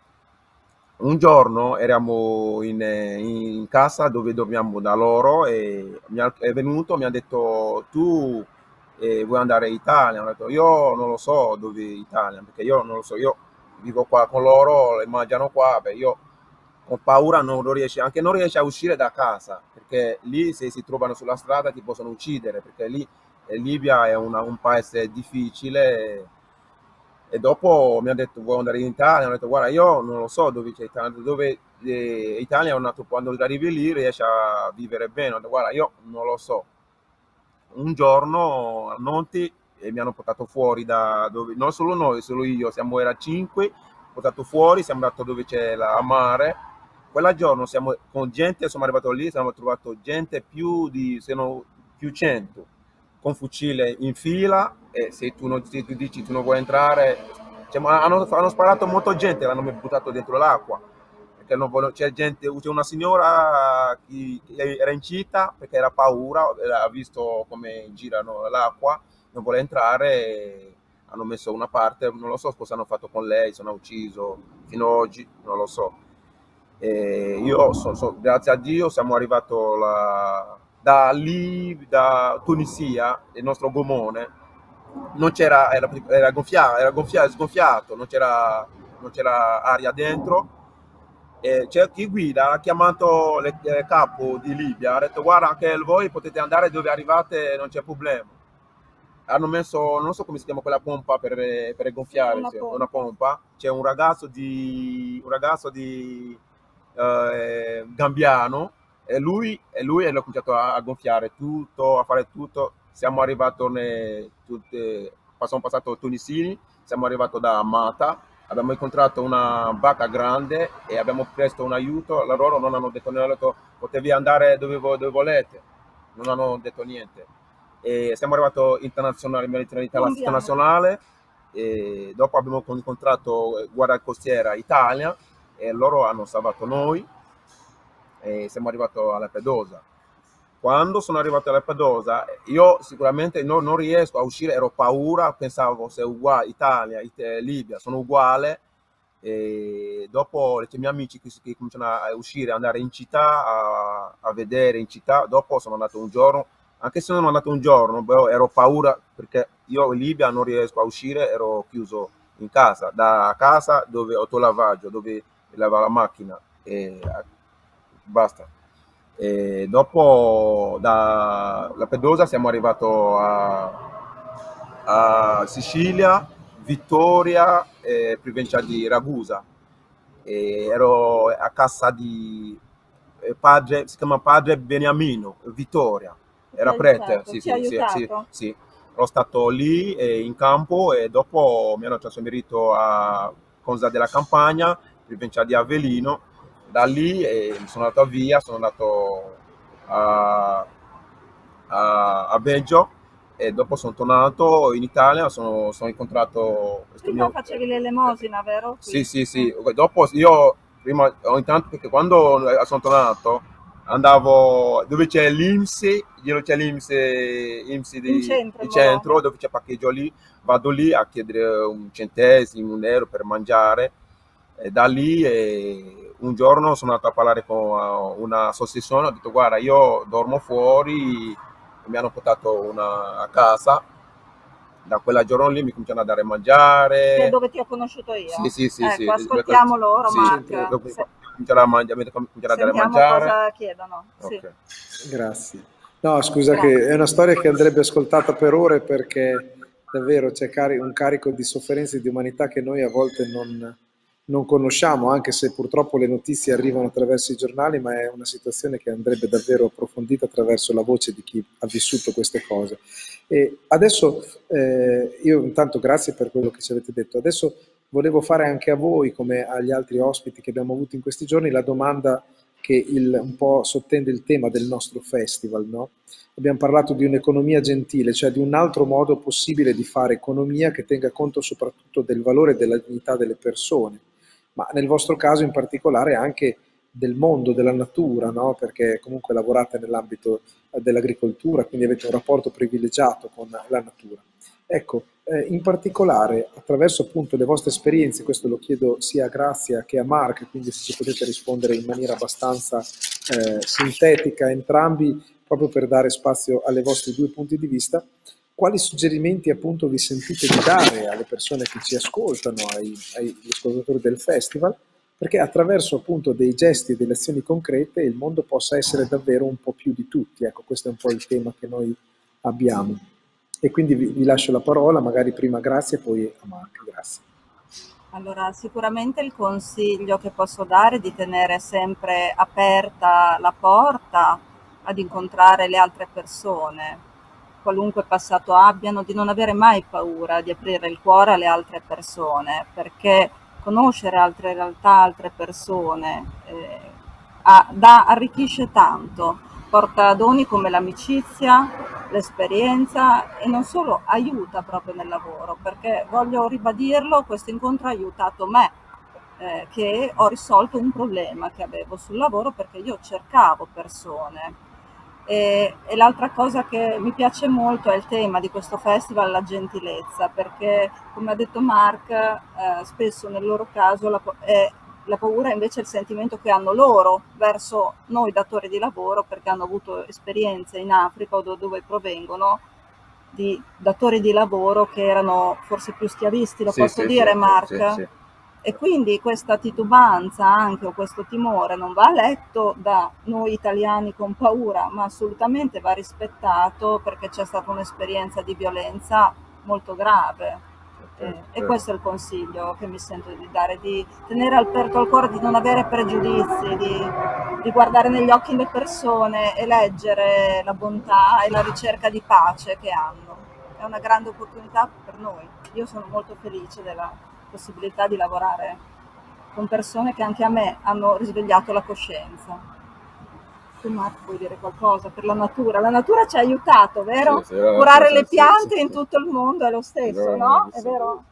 Un giorno eravamo in, eh, in casa dove dormiamo da loro e mi ha- è venuto, mi ha detto tu eh, vuoi andare in Italia? Ho detto io non lo so dove in Italia, perché io non lo so, io vivo qua con loro, le mangiano qua, beh, io ho paura, non lo riesci, anche non riesci a uscire da casa, perché lì se si trovano sulla strada ti possono uccidere, perché lì eh, Libia è una- un paese difficile. E dopo mi ha detto vuoi andare in Italia? Ho detto guarda io non lo so dove c'è Italia, dove eh, Italia è nato, quando arrivi lì riesci a vivere bene. Ho detto guarda io non lo so. Un giorno a Monti e mi hanno portato fuori da dove, non solo noi, solo io, siamo era cinque, portato fuori, siamo andati dove c'è la mare. Quella giorno siamo con gente, siamo arrivati lì, abbiamo trovato gente più di, se no, più cento, con fucile in fila e se tu, non, se tu dici tu non vuoi entrare, cioè, ma hanno, hanno sparato molto gente, l'hanno buttato dentro l'acqua perché non voglio- c'è gente, c'è una signora che che era incita perché era paura, ha visto come girano l'acqua, non vuole entrare, e hanno messo una parte, non lo so cosa hanno fatto con lei, se l'hanno ucciso, fino ad oggi non lo so. E io, so- so- grazie a Dio, siamo arrivati la- da lì, da Tunisia, il nostro gomone, non c'era, era, era gonfiato, era gonfiato, sgonfiato, non c'era, non c'era aria dentro. E c'è chi guida, ha chiamato il capo di Libia, ha detto guarda anche voi potete andare dove arrivate, non c'è problema. Hanno messo, non so come si chiama quella pompa per, per gonfiare, Una sì, pompa. una pompa. C'è un ragazzo di, un ragazzo di eh, Gambiano e lui, e lui ha cominciato a, a gonfiare tutto, a fare tutto. Siamo arrivati, ne, tutte, siamo passato a Tunisini, siamo arrivati da Amata, abbiamo incontrato una barca grande e abbiamo chiesto un aiuto. Loro non hanno detto niente, potevi andare dove, vo- dove volete, non hanno detto niente. E siamo arrivati internazionale, militarità Colombiano. internazionale e dopo abbiamo incontrato guardia costiera Italia e loro hanno salvato noi e siamo arrivati a Lampedusa. Quando sono arrivato a Lampedusa io sicuramente no, non riesco a uscire, ero paura, pensavo se uguale Italia, It- Libia sono uguali E dopo i miei amici che, che cominciano a uscire, andare in città, a, a vedere in città, dopo sono andato un giorno, anche se sono andato un giorno, però ero paura perché io in Libia non riesco a uscire, ero chiuso in casa, da casa dove ho lavaggio, dove lava la macchina e basta. E dopo da Lampedusa siamo arrivati a, a Sicilia, Vittoria, eh, provincia di Ragusa. E ero a casa di eh, padre, si chiama padre Beniamino, Vittoria, era prete, sì, Ti ha sì, sì, sì, aiutato? sì. Ero stato lì eh, in campo e dopo mi hanno trasferito a Conza della Campagna, provincia di Avellino. Da lì eh, sono andato via, sono andato a, a, a Belgio e dopo sono tornato in Italia, sono, sono incontrato questo Prima mio... facevi l'elemosina, vero? Qui. Sì, sì, sì. Dopo io prima ogni tanto perché quando sono tornato andavo dove c'è l'I N P S, dove c'è l'I N P S, I N P S di, In centro, di in centro, Bologna. dove c'è parcheggio lì, vado lì a chiedere un centesimo, un euro per mangiare. E da lì eh, un giorno sono andato a parlare con un'associazione, ho detto guarda io dormo fuori, mi hanno portato una, a casa. Da quel giorno lì mi cominciano a dare a mangiare. Che è dove ti ho conosciuto io. Sì, sì, sì. Ecco, sì. ascoltiamo loro, sì, Mark. dopo Se... cominciare a mangiare, cominciare a dare a Sentiamo mangiare. cosa chiedono. Sì. Okay. Grazie. No, scusa, Grazie. che è una storia che andrebbe ascoltata per ore perché davvero c'è cari- un carico di sofferenze e di umanità che noi a volte non, non conosciamo, anche se purtroppo le notizie arrivano attraverso i giornali, ma è una situazione che andrebbe davvero approfondita attraverso la voce di chi ha vissuto queste cose. E adesso, eh, io intanto grazie per quello che ci avete detto, adesso volevo fare anche a voi, come agli altri ospiti che abbiamo avuto in questi giorni, la domanda che il, un po' sottende il tema del nostro festival, no? Abbiamo parlato di un'economia gentile, cioè di un altro modo possibile di fare economia che tenga conto soprattutto del valore e della dignità delle persone, ma nel vostro caso in particolare anche del mondo, della natura, no? Perché comunque lavorate nell'ambito dell'agricoltura, quindi avete un rapporto privilegiato con la natura. Ecco, eh, in particolare attraverso appunto le vostre esperienze, questo lo chiedo sia a Grazia che a Mark, quindi se ci potete rispondere in maniera abbastanza eh, sintetica entrambi, proprio per dare spazio alle vostre due punti di vista, quali suggerimenti appunto vi sentite di dare alle persone che ci ascoltano, ai, agli ascoltatori del festival, perché attraverso appunto dei gesti e delle azioni concrete il mondo possa essere davvero un po' più di tutti. Ecco, questo è un po' il tema che noi abbiamo. E quindi vi, vi lascio la parola, magari prima Grazia e poi a Mark. Grazie. Allora, sicuramente il consiglio che posso dare è di tenere sempre aperta la porta ad incontrare le altre persone, qualunque passato abbiano, di non avere mai paura di aprire il cuore alle altre persone, perché conoscere altre realtà, altre persone, eh, a, da, arricchisce tanto, porta doni come l'amicizia, l'esperienza e non solo aiuta proprio nel lavoro, perché voglio ribadirlo, questo incontro ha aiutato me, eh, che ho risolto un problema che avevo sul lavoro perché io cercavo persone. E, e l'altra cosa che mi piace molto è il tema di questo festival, la gentilezza, perché come ha detto Mark, eh, spesso nel loro caso la, è, la paura è invece il sentimento che hanno loro verso noi datori di lavoro, perché hanno avuto esperienze in Africa o dove provengono di datori di lavoro che erano forse più schiavisti, lo Sì, posso sì, dire sì, Mark? sì, sì. E quindi questa titubanza anche o questo timore non va letto da noi italiani con paura, ma assolutamente va rispettato perché c'è stata un'esperienza di violenza molto grave. Eh, e questo è il consiglio che mi sento di dare, di tenere aperto il cuore, di non avere pregiudizi, di, di guardare negli occhi le persone e leggere la bontà e la ricerca di pace che hanno. È una grande opportunità per noi. Io sono molto felice della possibilità di lavorare con persone che anche a me hanno risvegliato la coscienza. Tu Marco vuoi dire qualcosa per la natura? La natura ci ha aiutato, vero? Sì, sì, Curare sì, le sì, piante sì, in sì. tutto il mondo è lo stesso, Sì, no? sì. È vero?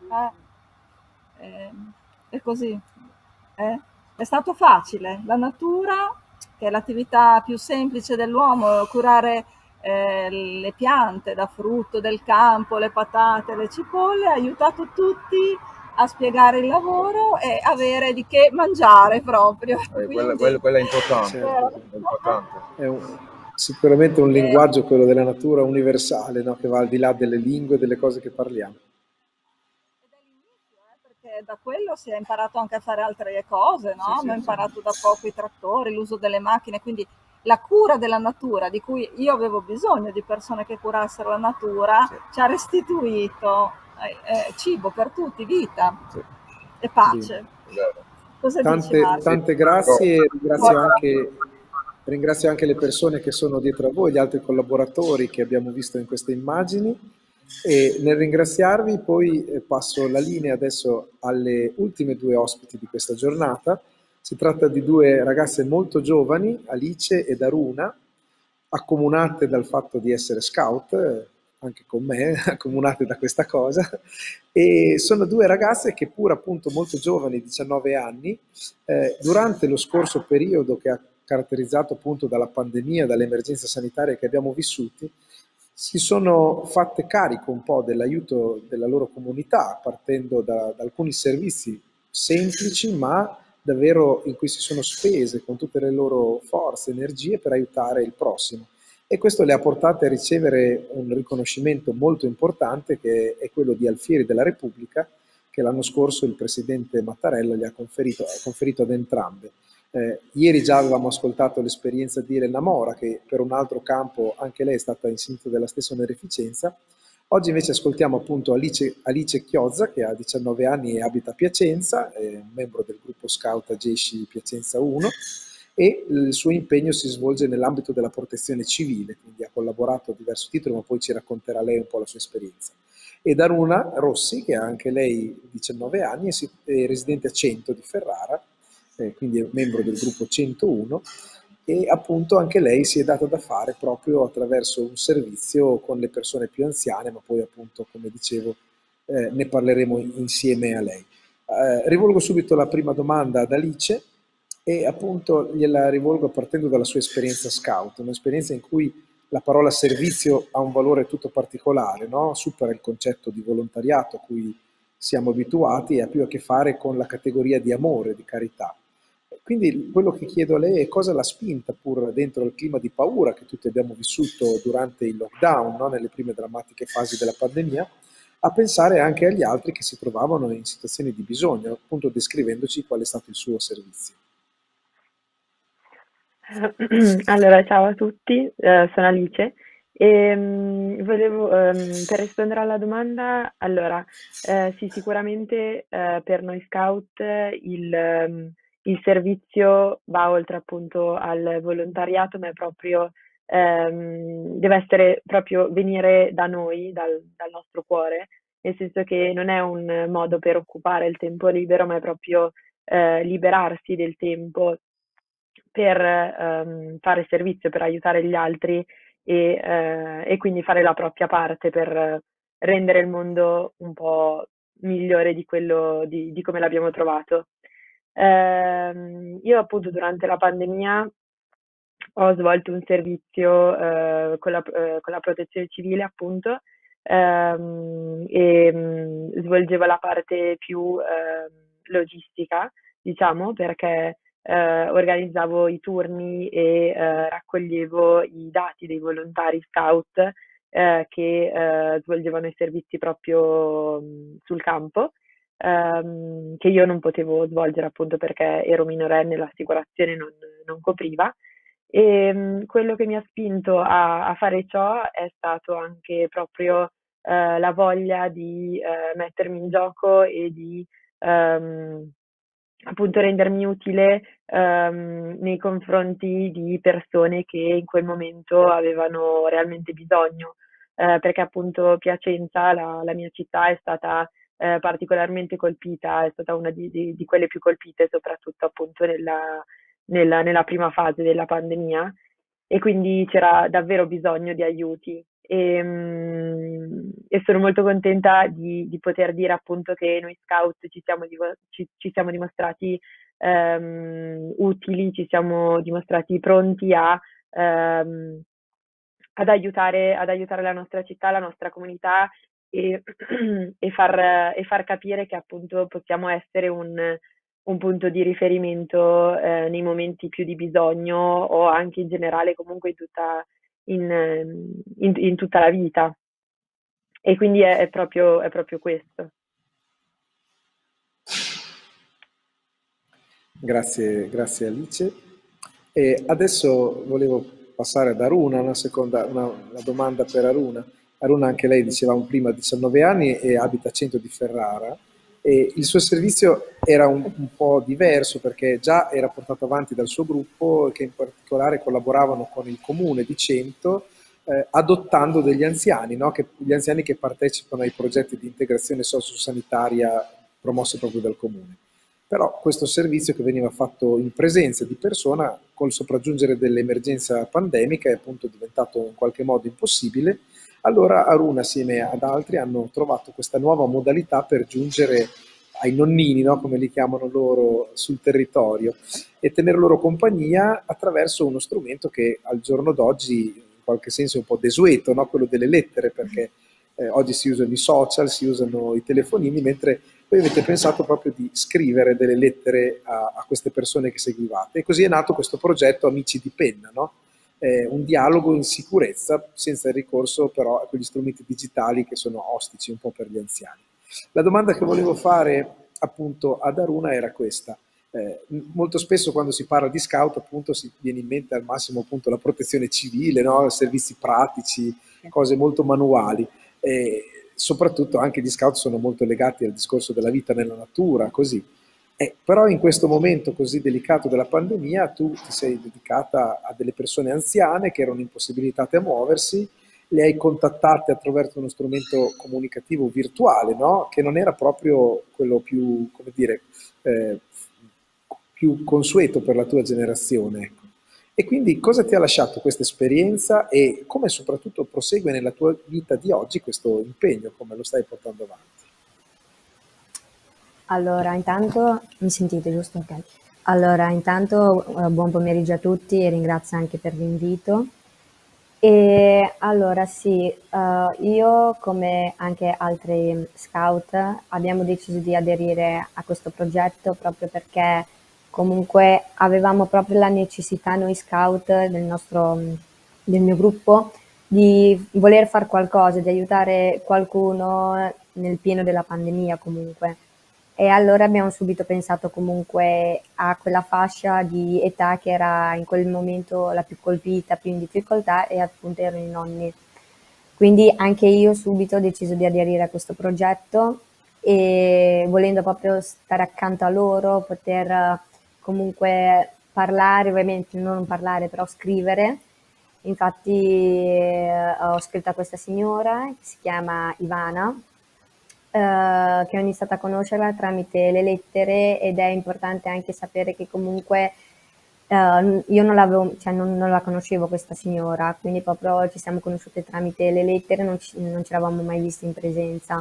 Eh. Eh, è così. Eh? È stato facile. La natura, che è l'attività più semplice dell'uomo, curare eh, le piante da frutto del campo, le patate, le cipolle, ha aiutato tutti a spiegare il lavoro e avere di che mangiare proprio. Eh, quella, Quindi, quella- quella è importante, Certo. è importante. È un- sicuramente un linguaggio, quello della natura, universale, no? Che va al di là delle lingue e delle cose che parliamo. ed è l'inizio, eh, perché da quello si è imparato anche a fare altre cose, no? Sì, sì, Hanno sì. imparato da poco i trattori, l'uso delle macchine, quindi la cura della natura, di cui io avevo bisogno di persone che curassero la natura, Sì. ci ha restituito eh, eh, cibo per tutti, vita Sì. e pace. È vero. Cosa dici, Tante, Marco? tante grazie e ringrazio anche, ringrazio anche le persone che sono dietro a voi, gli altri collaboratori che abbiamo visto in queste immagini. E nel ringraziarvi poi eh, passo la linea adesso alle ultime due ospiti di questa giornata. Si tratta di due ragazze molto giovani, Alice ed Aruna, accomunate dal fatto di essere scout, eh, anche con me, accomunate da questa cosa, e sono due ragazze che pur appunto molto giovani, diciannove anni, eh, durante lo scorso periodo che ha caratterizzato appunto dalla pandemia, dall'emergenza sanitaria che abbiamo vissuti, si sono fatte carico un po' dell'aiuto della loro comunità, partendo da, da alcuni servizi semplici, ma davvero in cui si sono spese con tutte le loro forze, energie per aiutare il prossimo. E questo le ha portate a ricevere un riconoscimento molto importante, che è quello di Alfieri della Repubblica, che l'anno scorso il presidente Mattarella gli ha conferito, ha conferito ad entrambe. Eh, ieri già avevamo ascoltato l'esperienza di Elena Mora, che per un altro campo anche lei è stata insignita della stessa onorificenza. Oggi invece ascoltiamo appunto Alice, Alice Chiozza, che ha diciannove anni e abita a Piacenza, è un membro del gruppo scout Ageshi Piacenza uno, e il suo impegno si svolge nell'ambito della protezione civile, quindi ha collaborato a diverso titolo, ma poi ci racconterà lei un po' la sua esperienza. E Daruna Rossi, che ha anche lei diciannove anni, è residente a Cento di Ferrara, eh, quindi è membro del gruppo centouno, e appunto anche lei si è data da fare proprio attraverso un servizio con le persone più anziane, ma poi appunto, come dicevo, eh, ne parleremo insieme a lei. Eh, rivolgo subito la prima domanda ad Alice e appunto gliela rivolgo partendo dalla sua esperienza scout, un'esperienza in cui la parola servizio ha un valore tutto particolare, no? Supera il concetto di volontariato a cui siamo abituati e ha più a che fare con la categoria di amore, di carità. Quindi quello che chiedo a lei è cosa l'ha spinta, pur dentro il clima di paura che tutti abbiamo vissuto durante il lockdown, no? Nelle prime drammatiche fasi della pandemia, a pensare anche agli altri che si trovavano in situazioni di bisogno, appunto descrivendoci qual è stato il suo servizio. Allora, ciao a tutti, eh, sono Alice e mm, volevo, ehm, per rispondere alla domanda, allora, eh, sì, sicuramente eh, per noi scout il, ehm, il servizio va oltre appunto al volontariato, ma è proprio, ehm, deve essere proprio venire da noi, dal, dal nostro cuore, nel senso che non è un modo per occupare il tempo libero, ma è proprio eh, liberarsi del tempo per ehm, fare servizio, per aiutare gli altri e, eh, e quindi fare la propria parte per rendere il mondo un po' migliore di quello di, di come l'abbiamo trovato. Ehm, io appunto durante la pandemia ho svolto un servizio eh, con, la, eh, con la protezione civile appunto ehm, e mh, svolgevo la parte più ehm, logistica, diciamo, perché eh, organizzavo i turni e eh, raccoglievo i dati dei volontari scout eh, che eh, svolgevano i servizi proprio mh, sul campo, ehm, che io non potevo svolgere appunto perché ero minorenne e l'assicurazione non, non copriva. E mh, quello che mi ha spinto a, a fare ciò è stato anche proprio eh, la voglia di eh, mettermi in gioco e di ehm, appunto rendermi utile ehm, nei confronti di persone che in quel momento avevano realmente bisogno, eh, perché appunto Piacenza, la, la mia città, è stata eh, particolarmente colpita, è stata una di, di, di quelle più colpite, soprattutto appunto nella, nella, nella prima fase della pandemia e quindi c'era davvero bisogno di aiuti. E, mm, e sono molto contenta di, di poter dire appunto che noi scout ci siamo, divo- ci, ci siamo dimostrati ehm, utili, ci siamo dimostrati pronti a, ehm, ad aiutare, ad aiutare la nostra città, la nostra comunità e, e, far, e far capire che appunto possiamo essere un, un punto di riferimento eh, nei momenti più di bisogno o anche in generale comunque in tutta, in, in, in tutta la vita. E quindi è, è, proprio, è proprio questo. Grazie, grazie Alice. E adesso volevo passare ad Aruna, una seconda una, una domanda per Aruna. Aruna, anche lei dicevamo prima, ha diciannove anni e abita a Cento di Ferrara. E il suo servizio era un, un po' diverso perché già era portato avanti dal suo gruppo, che in particolare collaboravano con il comune di Cento, eh, adottando degli anziani, no? Che, gli anziani che partecipano ai progetti di integrazione sociosanitaria promossi proprio dal comune. Però questo servizio, che veniva fatto in presenza di persona, col sopraggiungere dell'emergenza pandemica è appunto diventato in qualche modo impossibile. Allora Aruna assieme ad altri hanno trovato questa nuova modalità per giungere ai nonnini, no? Come li chiamano loro, sul territorio, e tenere loro compagnia attraverso uno strumento che al giorno d'oggi in qualche senso è un po' desueto, no? Quello delle lettere, perché eh, oggi si usano i social, si usano i telefonini, mentre voi avete pensato proprio di scrivere delle lettere a, a queste persone che seguivate. E così è nato questo progetto Amici di Penna, no? Eh, un dialogo in sicurezza, senza il ricorso però a quegli strumenti digitali che sono ostici un po' per gli anziani. La domanda che volevo fare appunto ad Aruna era questa. Eh, molto spesso quando si parla di scout appunto si viene in mente al massimo appunto la protezione civile, no? Servizi pratici, cose molto manuali. Eh, soprattutto anche gli scout sono molto legati al discorso della vita nella natura, così. Eh, però in questo momento così delicato della pandemia tu ti sei dedicata a delle persone anziane che erano impossibilitate a muoversi, le hai contattate attraverso uno strumento comunicativo virtuale, no? Che non era proprio quello più, come dire, eh, più consueto per la tua generazione. Ecco. E quindi cosa ti ha lasciato questa esperienza e come soprattutto prosegue nella tua vita di oggi questo impegno, come lo stai portando avanti? Allora, intanto, mi sentite giusto? Ok. Allora, intanto eh, buon pomeriggio a tutti e ringrazio anche per l'invito. E allora sì, eh, io come anche altri scout abbiamo deciso di aderire a questo progetto proprio perché comunque avevamo proprio la necessità noi scout del nostro, del mio gruppo di voler fare qualcosa, di aiutare qualcuno nel pieno della pandemia comunque. E allora abbiamo subito pensato comunque a quella fascia di età che era in quel momento la più colpita, più in difficoltà, e appunto erano i nonni. Quindi anche io subito ho deciso di aderire a questo progetto e volendo proprio stare accanto a loro, poter comunque parlare, ovviamente non parlare, però scrivere. Infatti eh, ho scritto a questa signora che si chiama Ivana, Uh, che ho iniziato a conoscerla tramite le lettere, ed è importante anche sapere che comunque uh, io non, l'avevo, cioè non, non la conoscevo questa signora, quindi proprio ci siamo conosciute tramite le lettere, non ci, non ci eravamo mai visti in presenza.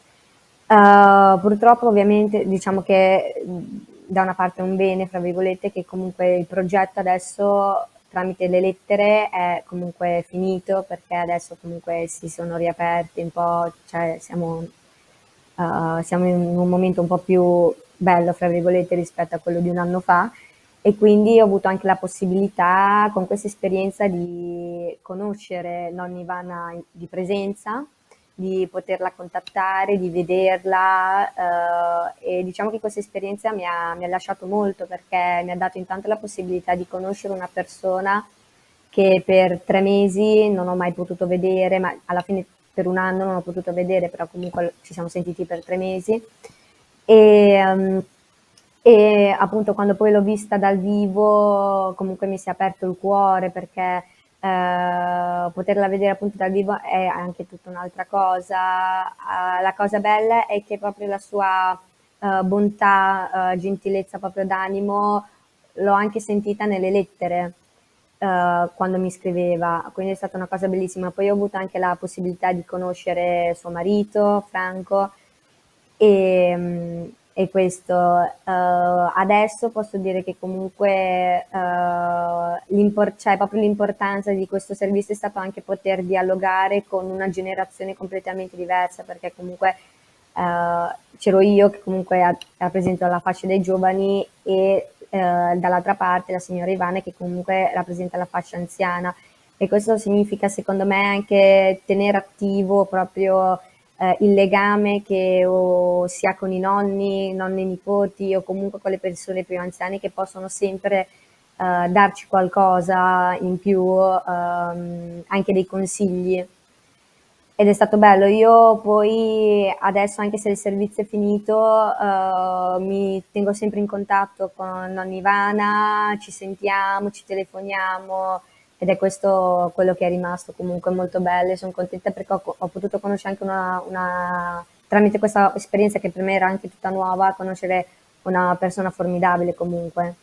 Uh, purtroppo ovviamente diciamo che da una parte è un bene, fra virgolette, che comunque il progetto adesso tramite le lettere è comunque finito, perché adesso comunque si sono riaperti un po', cioè siamo... Uh, siamo in un momento un po' più bello, fra virgolette, rispetto a quello di un anno fa, e quindi ho avuto anche la possibilità con questa esperienza di conoscere nonna Ivana di presenza, di poterla contattare, di vederla uh, e diciamo che questa esperienza mi ha, mi ha lasciato molto, perché mi ha dato intanto la possibilità di conoscere una persona che per tre mesi non ho mai potuto vedere, ma alla fine per un anno non ho potuto vedere, però comunque ci siamo sentiti per tre mesi. E, um, e appunto quando poi l'ho vista dal vivo comunque mi si è aperto il cuore, perché eh, poterla vedere appunto dal vivo è anche tutta un'altra cosa. Uh, la cosa bella è che proprio la sua uh, bontà, uh, gentilezza proprio d'animo l'ho anche sentita nelle lettere. Uh, quando mi scriveva, quindi è stata una cosa bellissima. Poi ho avuto anche la possibilità di conoscere suo marito, Franco, e, E questo, eh, adesso posso dire che comunque eh, l'impor- cioè, proprio l'importanza di questo servizio è stato anche poter dialogare con una generazione completamente diversa, perché comunque eh, c'ero io che comunque a- rappresento la fascia dei giovani e eh, dall'altra parte la signora Ivana che comunque rappresenta la fascia anziana, e questo significa secondo me anche tenere attivo proprio eh, il legame che o si ha con i nonni, nonni e nipoti o comunque con le persone più anziane che possono sempre eh, darci qualcosa in più, ehm, anche dei consigli. Ed è stato bello. Io poi adesso, anche se il servizio è finito, eh, mi tengo sempre in contatto con nonna Ivana, ci sentiamo, ci telefoniamo, ed è questo quello che è rimasto comunque molto bello, e sono contenta perché ho, ho potuto conoscere anche una, una, tramite questa esperienza che per me era anche tutta nuova, conoscere una persona formidabile comunque.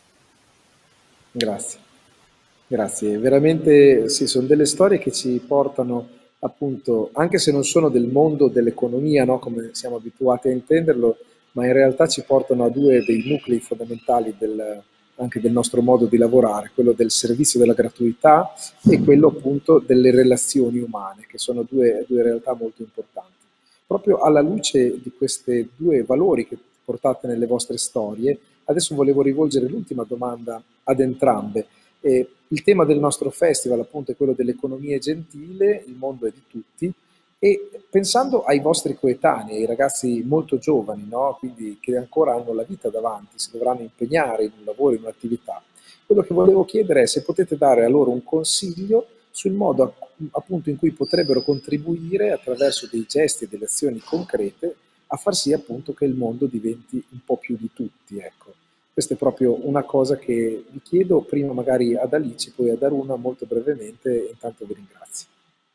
Grazie, grazie. Veramente sì, sono delle storie che ci portano appunto, anche se non sono del mondo dell'economia, no, come siamo abituati a intenderlo, ma in realtà ci portano a due dei nuclei fondamentali del, anche del nostro modo di lavorare, quello del servizio della gratuità e quello appunto delle relazioni umane, che sono due, due realtà molto importanti. Proprio alla luce di questi due valori che portate nelle vostre storie, adesso volevo rivolgere l'ultima domanda ad entrambe. Eh, il tema del nostro festival appunto è quello dell'economia gentile, il mondo è di tutti, e pensando ai vostri coetanei, ai ragazzi molto giovani, no? Quindi che ancora hanno la vita davanti, si dovranno impegnare in un lavoro, in un'attività, quello che volevo chiedere è se potete dare a loro un consiglio sul modo appunto in cui potrebbero contribuire attraverso dei gesti e delle azioni concrete a far sì appunto che il mondo diventi un po' più di tutti, ecco. Questa è proprio una cosa che vi chiedo, prima magari ad Alice, poi ad Aruna molto brevemente, e intanto vi ringrazio.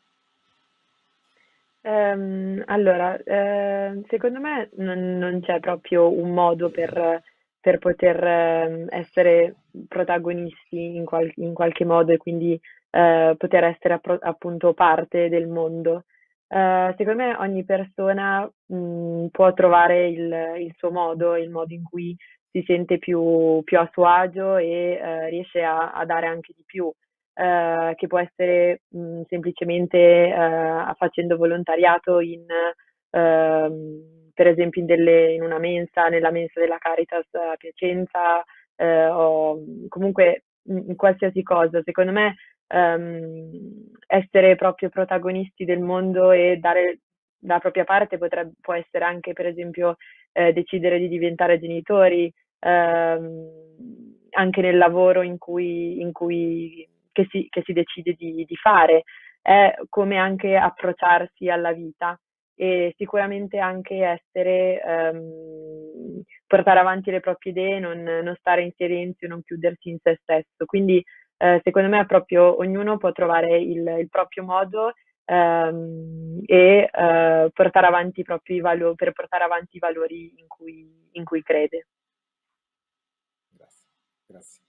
Ehm, allora, ehm, secondo me non, non c'è proprio un modo per, per poter ehm, essere protagonisti in, qual- in qualche modo, e quindi eh, poter essere appro- appunto parte del mondo. Eh, secondo me ogni persona mh, può trovare il, il suo modo, il modo in cui si sente più, più a suo agio e eh, riesce a, a dare anche di più, eh, che può essere mh, semplicemente eh, facendo volontariato in, ehm, per esempio in, delle, in una mensa, nella mensa della Caritas a Piacenza, eh, o comunque in, in qualsiasi cosa. Secondo me ehm, essere proprio protagonisti del mondo e dare la propria parte potrebbe, può essere anche, per esempio, eh, decidere di diventare genitori, ehm, anche nel lavoro in cui, in cui che si, che si decide di, di fare, è come anche approcciarsi alla vita, e sicuramente anche essere, ehm, portare avanti le proprie idee, non, non stare in silenzio, non chiudersi in se stesso. Quindi eh, secondo me è proprio ognuno può trovare il, il proprio modo ehm, e eh, portare avanti i propri valori, per portare avanti i valori in cui, in cui crede. Grazie, grazie.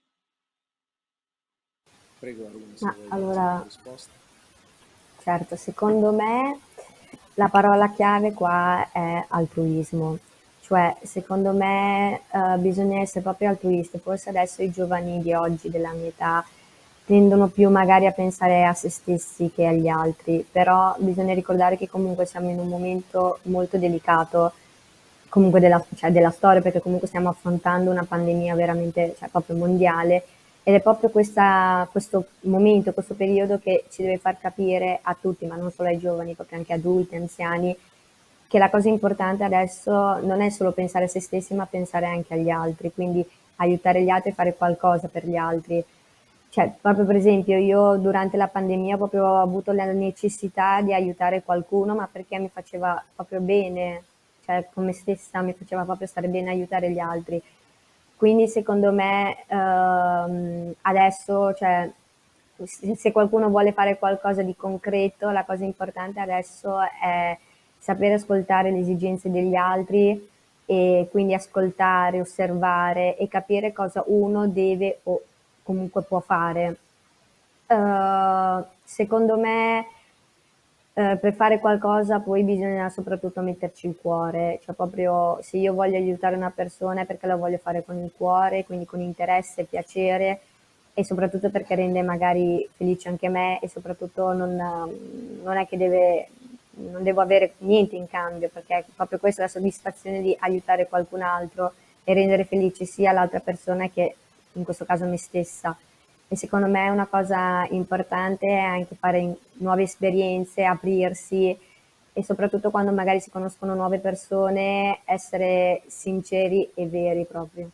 Prego Aruna, se Ma vuoi aggiungere una allora, risposta. certo, secondo me la parola chiave qua è altruismo, cioè secondo me eh, bisogna essere proprio altruisti. Forse adesso i giovani di oggi, della mia età, tendono più magari a pensare a se stessi che agli altri, però bisogna ricordare che comunque siamo in un momento molto delicato, comunque della, cioè della storia, perché comunque stiamo affrontando una pandemia veramente, cioè proprio mondiale, ed è proprio questa, questo momento, questo periodo che ci deve far capire a tutti, ma non solo ai giovani, proprio anche adulti, anziani, che la cosa importante adesso non è solo pensare a se stessi, ma pensare anche agli altri, quindi aiutare gli altri a fare qualcosa per gli altri. Cioè, proprio per esempio, io durante la pandemia proprio ho avuto la necessità di aiutare qualcuno, ma perché mi faceva proprio bene, cioè con me stessa mi faceva proprio stare bene aiutare gli altri. Quindi secondo me ehm, adesso, cioè, se se qualcuno vuole fare qualcosa di concreto, la cosa importante adesso è sapere ascoltare le esigenze degli altri, e quindi ascoltare, osservare e capire cosa uno deve o comunque può fare. Uh, secondo me eh, per fare qualcosa poi bisogna soprattutto metterci il cuore, cioè proprio se io voglio aiutare una persona è perché la voglio fare con il cuore, quindi con interesse, piacere, e soprattutto perché rende magari felice anche me, e soprattutto non, non è che deve, non devo avere niente in cambio, perché è proprio questa la soddisfazione di aiutare qualcun altro e rendere felice sia l'altra persona che in questo caso me stessa. E secondo me una cosa importante è anche fare nuove esperienze, aprirsi, e soprattutto quando magari si conoscono nuove persone essere sinceri e veri proprio.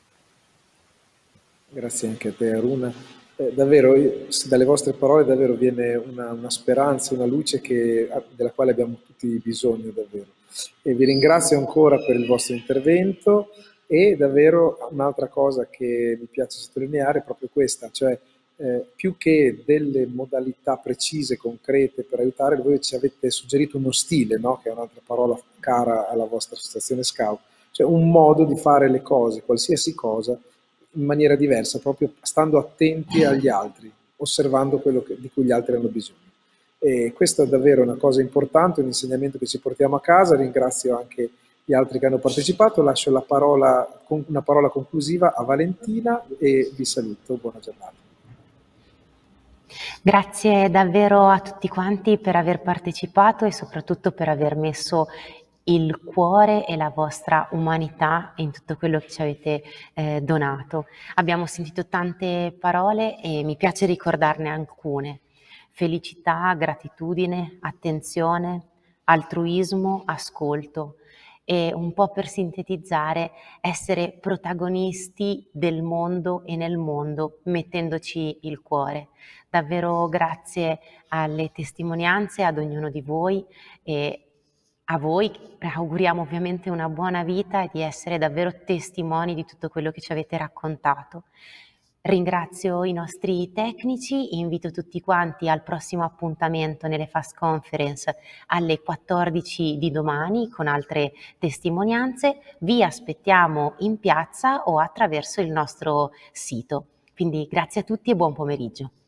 Grazie anche a te, Aruna. Eh, davvero, io- dalle vostre parole davvero viene una, una speranza, una luce che- della quale abbiamo tutti bisogno davvero. E vi ringrazio ancora per il vostro intervento, e davvero un'altra cosa che mi piace sottolineare è proprio questa, cioè eh, più che delle modalità precise, concrete per aiutare, voi ci avete suggerito uno stile, no? Che è un'altra parola cara alla vostra associazione Scout, cioè un modo di fare le cose, qualsiasi cosa, in maniera diversa, proprio stando attenti agli altri, osservando quello che, di cui gli altri hanno bisogno. E questa è davvero una cosa importante, un insegnamento che ci portiamo a casa. Ringrazio anche gli altri che hanno partecipato, lascio la parola, una parola conclusiva a Valentina e vi saluto, buona giornata. Grazie davvero a tutti quanti per aver partecipato e soprattutto per aver messo il cuore e la vostra umanità in tutto quello che ci avete eh, donato. Abbiamo sentito tante parole e mi piace ricordarne alcune. Felicità, gratitudine, attenzione, altruismo, ascolto. E un po' per sintetizzare, essere protagonisti del mondo e nel mondo, mettendoci il cuore. Davvero grazie alle testimonianze, ad ognuno di voi, e a voi auguriamo ovviamente una buona vita e di essere davvero testimoni di tutto quello che ci avete raccontato. Ringrazio i nostri tecnici, invito tutti quanti al prossimo appuntamento nelle Fast Conference alle quattordici di domani con altre testimonianze. Vi aspettiamo in piazza o attraverso il nostro sito. Quindi grazie a tutti e buon pomeriggio.